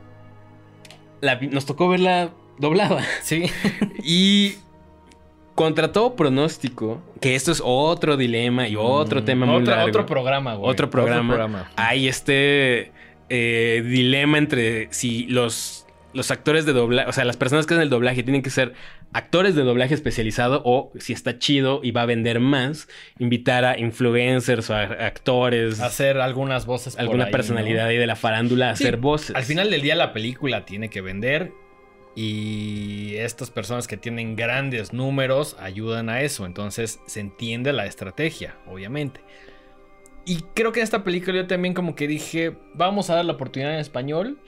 la, nos tocó verla doblada. Sí. Y... contra todo pronóstico, que esto es otro dilema y otro mm, tema muy otra, largo. Otro programa, güey. Otro programa. Otro programa. Hay este eh, dilema entre si los, los actores de doblaje, o sea, las personas que hacen el doblaje tienen que ser actores de doblaje especializado o si está chido y va a vender más, invitar a influencers o a actores. A hacer algunas voces por alguna ahí, personalidad ¿no? ahí de la farándula a sí, hacer voces. Al final del día la película tiene que vender. Y estas personas que tienen grandes números ayudan a eso. Entonces se entiende la estrategia, obviamente. Y creo que en esta película yo también como que dije, vamos a dar la oportunidad en español.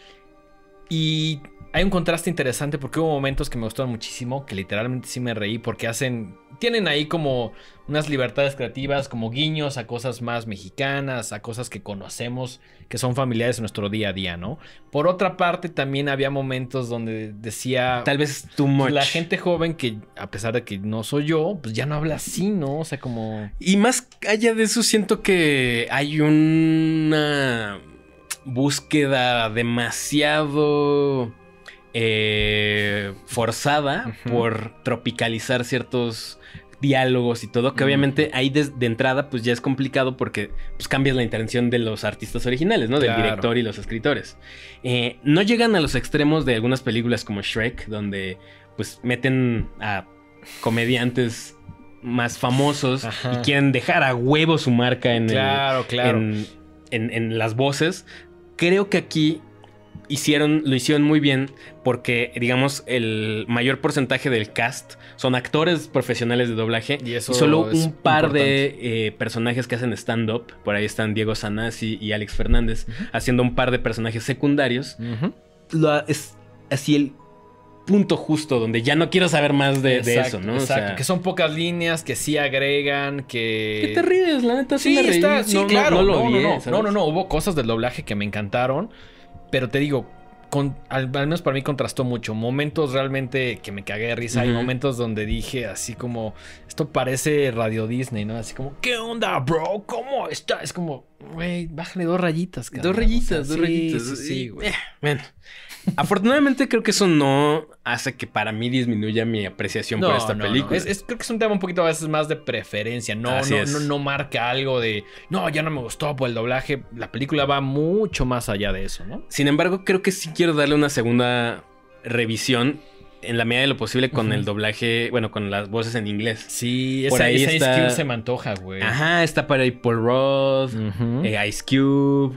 Y hay un contraste interesante porque hubo momentos que me gustaron muchísimo, que literalmente sí me reí porque hacen... tienen ahí como unas libertades creativas, como guiños a cosas más mexicanas, a cosas que conocemos, que son familiares en nuestro día a día, ¿no? Por otra parte, también había momentos donde decía... tal vez too much. La gente joven que, a pesar de que no soy yo, pues ya no habla así, ¿no? O sea, como... Y más allá de eso, siento que hay una búsqueda demasiado... Eh, forzada uh-huh. por tropicalizar ciertos diálogos y todo, que uh-huh. obviamente ahí de, de entrada pues ya es complicado porque pues cambias la intención de los artistas originales, ¿no? Claro. Del director y los escritores. Eh, no llegan a los extremos de algunas películas como Shrek, donde pues meten a comediantes más famosos Ajá. y quieren dejar a huevo su marca en, claro, el, claro. en, en, en las voces. Creo que aquí hicieron, lo hicieron muy bien porque, digamos, el mayor porcentaje del cast son actores profesionales de doblaje y, eso y solo un par importante. de eh, personajes que hacen stand-up. Por ahí están Diego Sanasi y Alex Fernández uh-huh. haciendo un par de personajes secundarios. Uh-huh. Lo, es así el punto justo donde ya no quiero saber más de, exacto, de eso, ¿no? Exacto, o sea, que son pocas líneas, que sí agregan, que... ¿Qué te ríes? La neta sí, sí me reí. Está, sí, no, claro. No, no, no, lo vi, no, ¿sabes? no, no, no, hubo cosas del doblaje que me encantaron, pero te digo, con, al, al menos para mí contrastó mucho. Momentos realmente que me cagué de risa. Uh-huh. Hay momentos donde dije así como, esto parece Radio Disney, ¿no? Así como, ¿qué onda, bro? ¿Cómo está? Es como, güey, bájale dos rayitas, cara. Dos rayitas, o sea, dos sí, rayitas. Sí, sí, güey. Eh, bueno. Afortunadamente creo que eso no hace que para mí disminuya mi apreciación no, por esta no, película. No. Es, es, creo que es un tema un poquito a veces más de preferencia. No, no, no, no marca algo de, no, ya no me gustó por el doblaje. La película va mucho más allá de eso, ¿no? Sin embargo, creo que sí quiero darle una segunda revisión en la medida de lo posible con uh-huh. el doblaje, bueno, con las voces en inglés. Sí, por esa, ahí esa está... Ice Cube se me antoja, güey. Ajá, está para ahí Paul Rudd, uh-huh. eh, Ice Cube.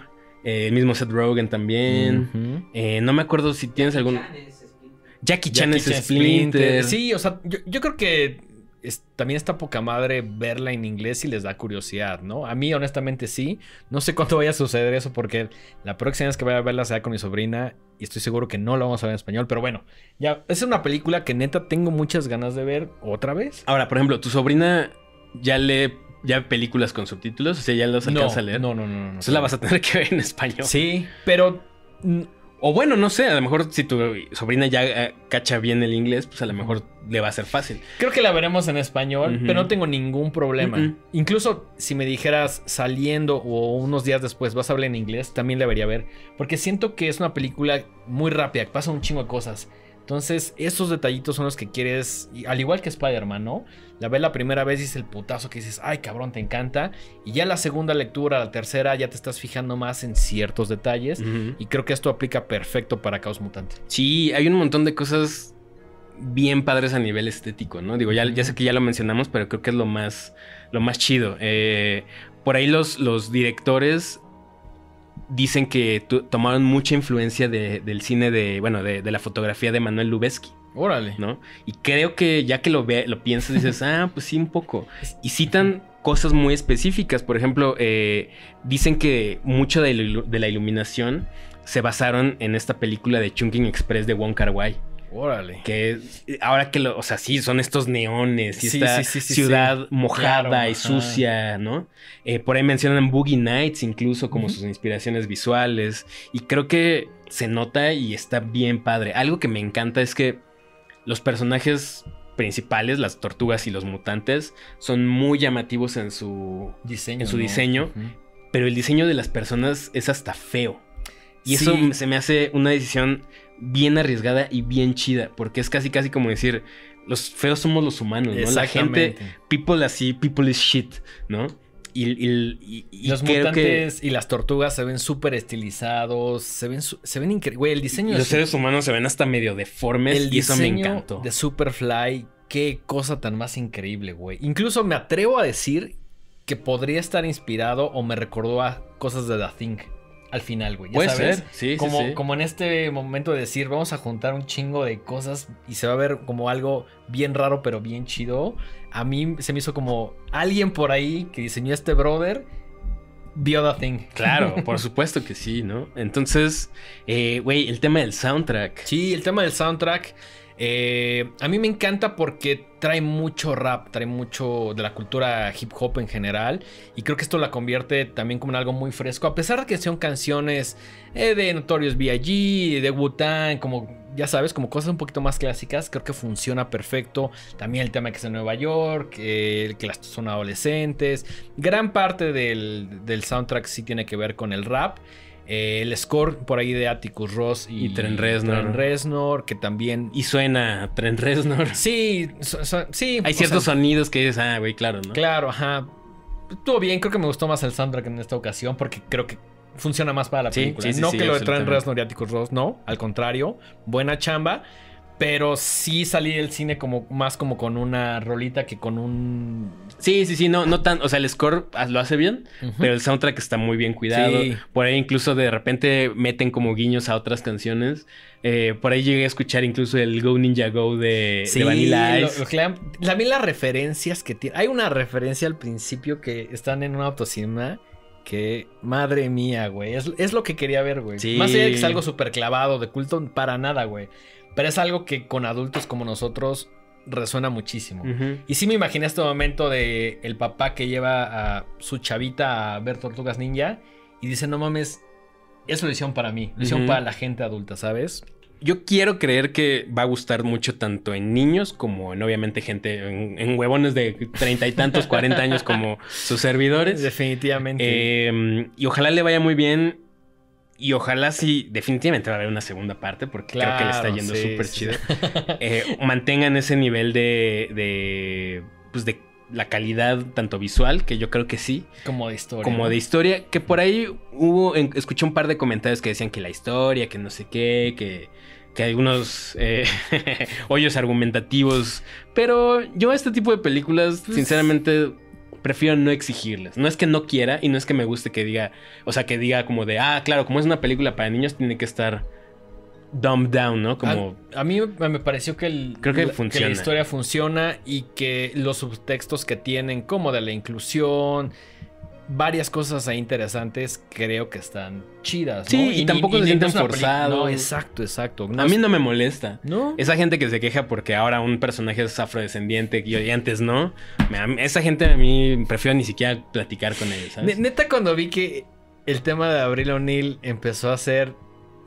Eh, el mismo Seth Rogen también. Uh-huh. eh, no me acuerdo si tienes algún... Jackie Chan es Splinter. Splinter. Sí, o sea, yo, yo creo que... Es, también está poca madre verla en inglés y les da curiosidad, ¿no? A mí, honestamente, sí. No sé cuándo vaya a suceder eso porque la próxima vez que vaya a verla será con mi sobrina y estoy seguro que no la vamos a ver en español. Pero bueno, ya, es una película que neta tengo muchas ganas de ver otra vez. Ahora, por ejemplo, ¿tu sobrina ya lee ya películas con subtítulos? O sea, ¿ya los alcanza no, a leer? No, no, no. no Entonces no, la vas a tener que ver en español. Sí, pero... O bueno, no sé, a lo mejor si tu sobrina ya uh, cacha bien el inglés, pues a lo mejor le va a ser fácil. Creo que la veremos en español, uh-huh. pero no tengo ningún problema. Uh-huh. Incluso si me dijeras saliendo o unos días después vas a hablar en inglés, también la debería ver. Porque siento que es una película muy rápida, pasa un chingo de cosas. Entonces, esos detallitos son los que quieres, al igual que Spider-Man, ¿no? La ves la primera vez y es el putazo que dices, ay cabrón, te encanta. Y ya la segunda lectura, la tercera, ya te estás fijando más en ciertos detalles. Uh-huh. Y creo que esto aplica perfecto para Caos Mutante. Sí, hay un montón de cosas bien padres a nivel estético, ¿no? Digo, ya, ya sé que ya lo mencionamos, pero creo que es lo más, lo más chido. Eh, por ahí los, los directores... dicen que tu, tomaron mucha influencia de, del cine de, bueno, de, de la fotografía de Manuel Lubezki. Órale. ¿No? Y creo que ya que lo, ve, lo piensas, dices, ah, pues sí, un poco. Y citan cosas muy específicas. Por ejemplo, eh, dicen que mucho de, de la iluminación se basaron en esta película de Chungking Express de Wong Kar-wai. Órale. Que ahora que lo, o sea, sí, son estos neones y sí, esta sí, sí, sí, ciudad sí. mojada Claro, y ajá. sucia, ¿no? Eh, por ahí mencionan Boogie Nights incluso como uh-huh. sus inspiraciones visuales. Y creo que se nota y está bien padre. Algo que me encanta es que los personajes principales, las tortugas y los mutantes, son muy llamativos en su diseño. En su ¿no? diseño Uh-huh. Pero el diseño de las personas es hasta feo. Y sí. eso se me hace una decisión bien arriesgada y bien chida, porque es casi casi como decir, los feos somos los humanos, ¿no? La gente, people así, people is shit, ¿no? Y, y, y, y los mutantes que... y las tortugas se ven súper estilizados, se ven, se ven increíbles. Güey, el diseño... Los de seres su... humanos se ven hasta medio deformes el y eso me encantó. De Superfly, qué cosa tan más increíble, güey. Incluso me atrevo a decir que podría estar inspirado o me recordó a cosas de The Thing. Al final, güey. Puede sabes? ser, sí, como, sí, sí. Como en este momento de decir, vamos a juntar un chingo de cosas y se va a ver como algo bien raro, pero bien chido. A mí se me hizo como alguien por ahí que diseñó este brother vio The Thing. Claro, por supuesto que sí, ¿no? Entonces, güey, eh, el tema del soundtrack. Sí, el tema del soundtrack. Eh, a mí me encanta porque trae mucho rap, trae mucho de la cultura hip hop en general y creo que esto la convierte también como en algo muy fresco, a pesar de que son canciones eh, de Notorious B I G, de Wu-Tang, como ya sabes, como cosas un poquito más clásicas. Creo que funciona perfecto. También el tema que es en Nueva York, eh, que las son adolescentes. Gran parte del, del soundtrack sí tiene que ver con el rap. Eh, el score por ahí de Atticus Ross y, y Trent Reznor. Trent Reznor, que también... Y suena Trent Reznor. Sí, so, so, sí. Hay ciertos sea, sonidos que dices, ah, güey, claro, ¿no? Claro, ajá. Estuvo bien, creo que me gustó más el soundtrack en esta ocasión porque creo que funciona más para la película. Sí, sí, no sí, que sí, lo de Trent Reznor y Atticus Ross, no. Al contrario, buena chamba. Pero sí salí del cine como más como con una rolita que con un... Sí, sí, sí, no, no tan... O sea, el score lo hace bien, uh-huh. pero el soundtrack está muy bien cuidado. Sí. Por ahí incluso de repente meten como guiños a otras canciones. Eh, por ahí llegué a escuchar incluso el Go Ninja Go de, sí, de Vanilla Ice. Lo, lo le dan, también las referencias que tiene. Hay una referencia al principio que están en una autocinema que, madre mía, güey. Es, es lo que quería ver, güey. Sí. Más allá de que es algo súper clavado, de culto, para nada, güey. Pero es algo que con adultos como nosotros resuena muchísimo. Uh-huh. Y sí me imaginé este momento de el papá que lleva a su chavita a ver Tortugas Ninja y dice, no mames, eso lo hicieron para mí, lo hicieron uh-huh. para la gente adulta, ¿sabes? Yo quiero creer que va a gustar mucho tanto en niños como en obviamente gente, en, en huevones de treinta y tantos, cuarenta años como sus servidores. Definitivamente. Eh, y ojalá le vaya muy bien. Y ojalá sí, definitivamente va a haber una segunda parte porque claro, creo que le está yendo sí, súper sí. chido. Eh, mantengan ese nivel de, de, pues de la calidad tanto visual, que yo creo que sí. Como de historia. Como ¿no? de historia, que por ahí hubo, en, escuché un par de comentarios que decían que la historia, que no sé qué, que, que algunos eh, hoyos argumentativos. Pero yo a este tipo de películas, pues, sinceramente... prefiero no exigirles. No es que no quiera y no es que me guste que diga, o sea, que diga como de, ah, claro, como es una película para niños, tiene que estar dumbed down, ¿no? Como... A, a mí me pareció que, el, Creo que, la, funciona. que la historia funciona y que los subtextos que tienen, como de la inclusión, varias cosas ahí interesantes, creo que están chidas, ¿no? Sí, y, y tampoco y, se y sienten forzados. No, exacto, exacto. No a es... mí no me molesta. ¿No? Esa gente que se queja porque ahora un personaje es afrodescendiente y antes no. Me, esa gente a mí prefiero ni siquiera platicar con ellos, ¿sabes? Neta, cuando vi que el tema de Abril O'Neil empezó a hacer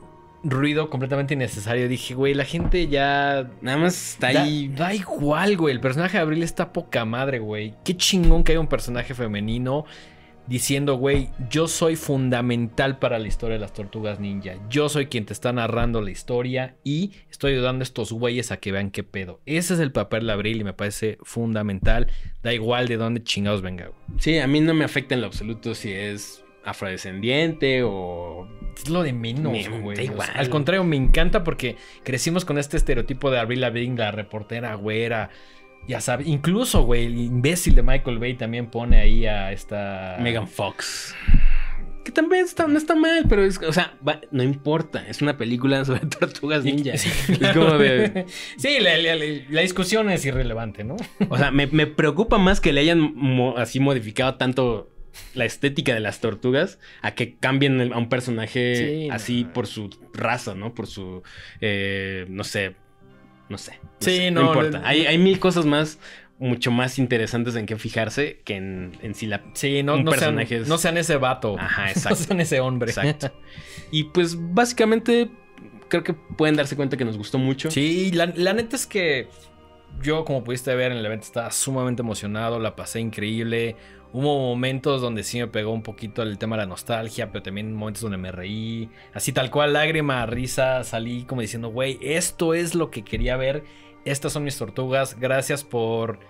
ruido completamente innecesario, dije, güey, la gente ya... Nada más está da, ahí... Da igual, güey. El personaje de Abril está poca madre, güey. Qué chingón que haya un personaje femenino diciendo, güey, yo soy fundamental para la historia de las Tortugas Ninja. Yo soy quien te está narrando la historia y estoy ayudando a estos güeyes a que vean qué pedo. Ese es el papel de Abril y me parece fundamental. Da igual de dónde chingados venga, güey. Sí, a mí no me afecta en lo absoluto si es afrodescendiente o... Es lo de menos, güey. Da igual. O sea, al contrario, me encanta porque crecimos con este estereotipo de Avril Lavigne, la reportera güera. Ya sabes, incluso, güey, el imbécil de Michael Bay también pone ahí a esta... Megan Fox. Que también está, no está mal, pero es... O sea, va, no importa. Es una película sobre tortugas ninja. Sí, es como de... sí la, la, la discusión es irrelevante, ¿no? O sea, me, me preocupa más que le hayan mo así modificado tanto la estética de las tortugas a que cambien a un personaje sí, así no. por su raza, ¿no? Por su... Eh, no sé... No sé. No sí, sé, no, no importa. Le... Hay, hay mil cosas más, mucho más interesantes en qué fijarse que en, en si la. Sí, no, no, sean, es... no sean ese vato. Ajá, exacto. No sean ese hombre. Exacto. Y pues básicamente creo que pueden darse cuenta que nos gustó mucho. Sí, la, la neta es que yo, como pudiste ver en el evento, estaba sumamente emocionado, la pasé increíble. Hubo momentos donde sí me pegó un poquito el tema de la nostalgia, pero también momentos donde me reí. Así tal cual, lágrima, risa, salí como diciendo, güey, esto es lo que quería ver. Estas son mis tortugas. Gracias por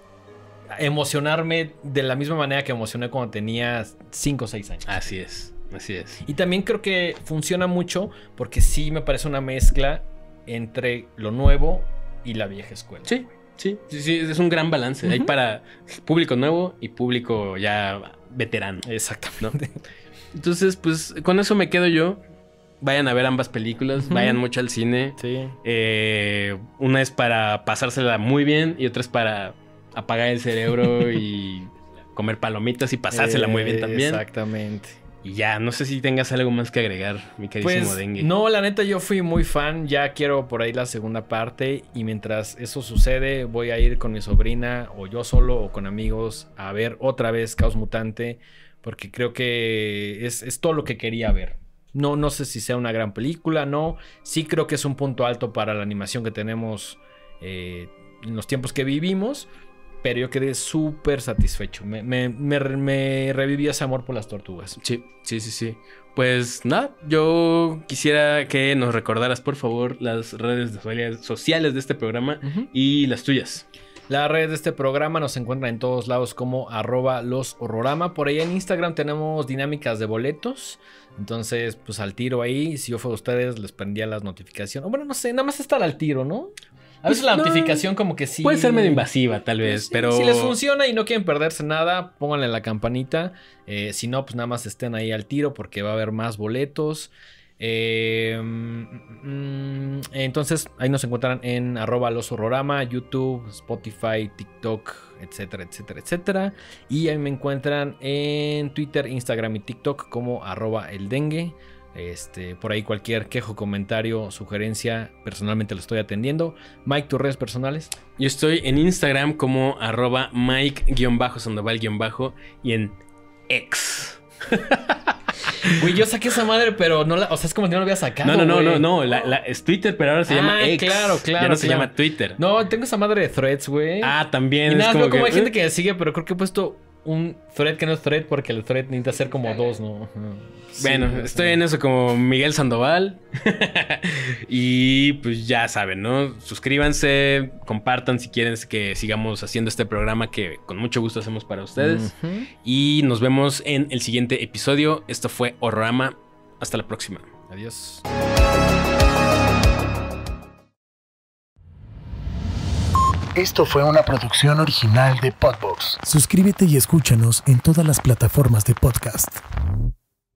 emocionarme de la misma manera que emocioné cuando tenía cinco o seis años. Así es, así es. Y también creo que funciona mucho porque sí me parece una mezcla entre lo nuevo y la vieja escuela. Sí. Sí, sí, sí, es un gran balance. Uh-huh. Hay para público nuevo y público ya veterano. Exactamente. ¿No? Entonces, pues, con eso me quedo yo. Vayan a ver ambas películas. Uh-huh. Vayan mucho al cine. Sí. Eh, una es para pasársela muy bien y otra es para apagar el cerebro y comer palomitas y pasársela eh, muy bien también. Exactamente. Y ya, no sé si tengas algo más que agregar, mi queridísimo pues, Dengue. No, la neta yo fui muy fan, ya quiero por ahí la segunda parte y mientras eso sucede voy a ir con mi sobrina o yo solo o con amigos a ver otra vez Caos Mutante porque creo que es, es todo lo que quería ver. No, no sé si sea una gran película, no. Sí creo que es un punto alto para la animación que tenemos eh, en los tiempos que vivimos. Pero yo quedé súper satisfecho. Me, me, me, me revivió ese amor por las tortugas. Sí, sí, sí, sí. Pues nada, yo quisiera que nos recordaras, por favor, las redes sociales de este programa uh-huh. y las tuyas. Las redes de este programa nos encuentran en todos lados como arroba los horrorama. Por ahí en Instagram tenemos dinámicas de boletos. Entonces, pues al tiro ahí. Si yo fuera ustedes, les prendía las notificaciones. Bueno, no sé, nada más estar al tiro, ¿no? A veces pues la no, notificación como que sí... Puede ser medio invasiva, tal vez, sí, pero... Si les funciona y no quieren perderse nada, pónganle la campanita. Eh, si no, pues nada más estén ahí al tiro porque va a haber más boletos. Eh, mm, entonces, ahí nos encuentran en arroba los horrorama, YouTube, Spotify, TikTok, etcétera, etcétera, etcétera. Y ahí me encuentran en Twitter, Instagram y TikTok como arroba el dengue. Este, por ahí cualquier quejo, comentario, sugerencia, personalmente lo estoy atendiendo. Mike, tus redes personales. Yo estoy en Instagram como arroba Mike-Sandoval- y en X. Güey, yo saqué esa madre, pero no la... O sea, es como si no lo había sacado. No, no, no, güey. no, no. La, la, es Twitter, pero ahora se ah, llama X. Claro, claro. Ya no se claro. llama Twitter. No, tengo esa madre de Threads, güey. Ah, también. Y nada, es como, veo como que... hay gente que me sigue, pero creo que he puesto un thread que no es thread porque el thread necesita ser como dos, ¿no? Sí, bueno, sí. Estoy en eso como Miguel Sandoval. Y pues ya saben, ¿no? Suscríbanse, compartan si quieren que sigamos haciendo este programa que con mucho gusto hacemos para ustedes. Uh-huh. Y nos vemos en el siguiente episodio. Esto fue Horrorama. Hasta la próxima. Adiós. Esto fue una producción original de Podbox. Suscríbete y escúchanos en todas las plataformas de podcast.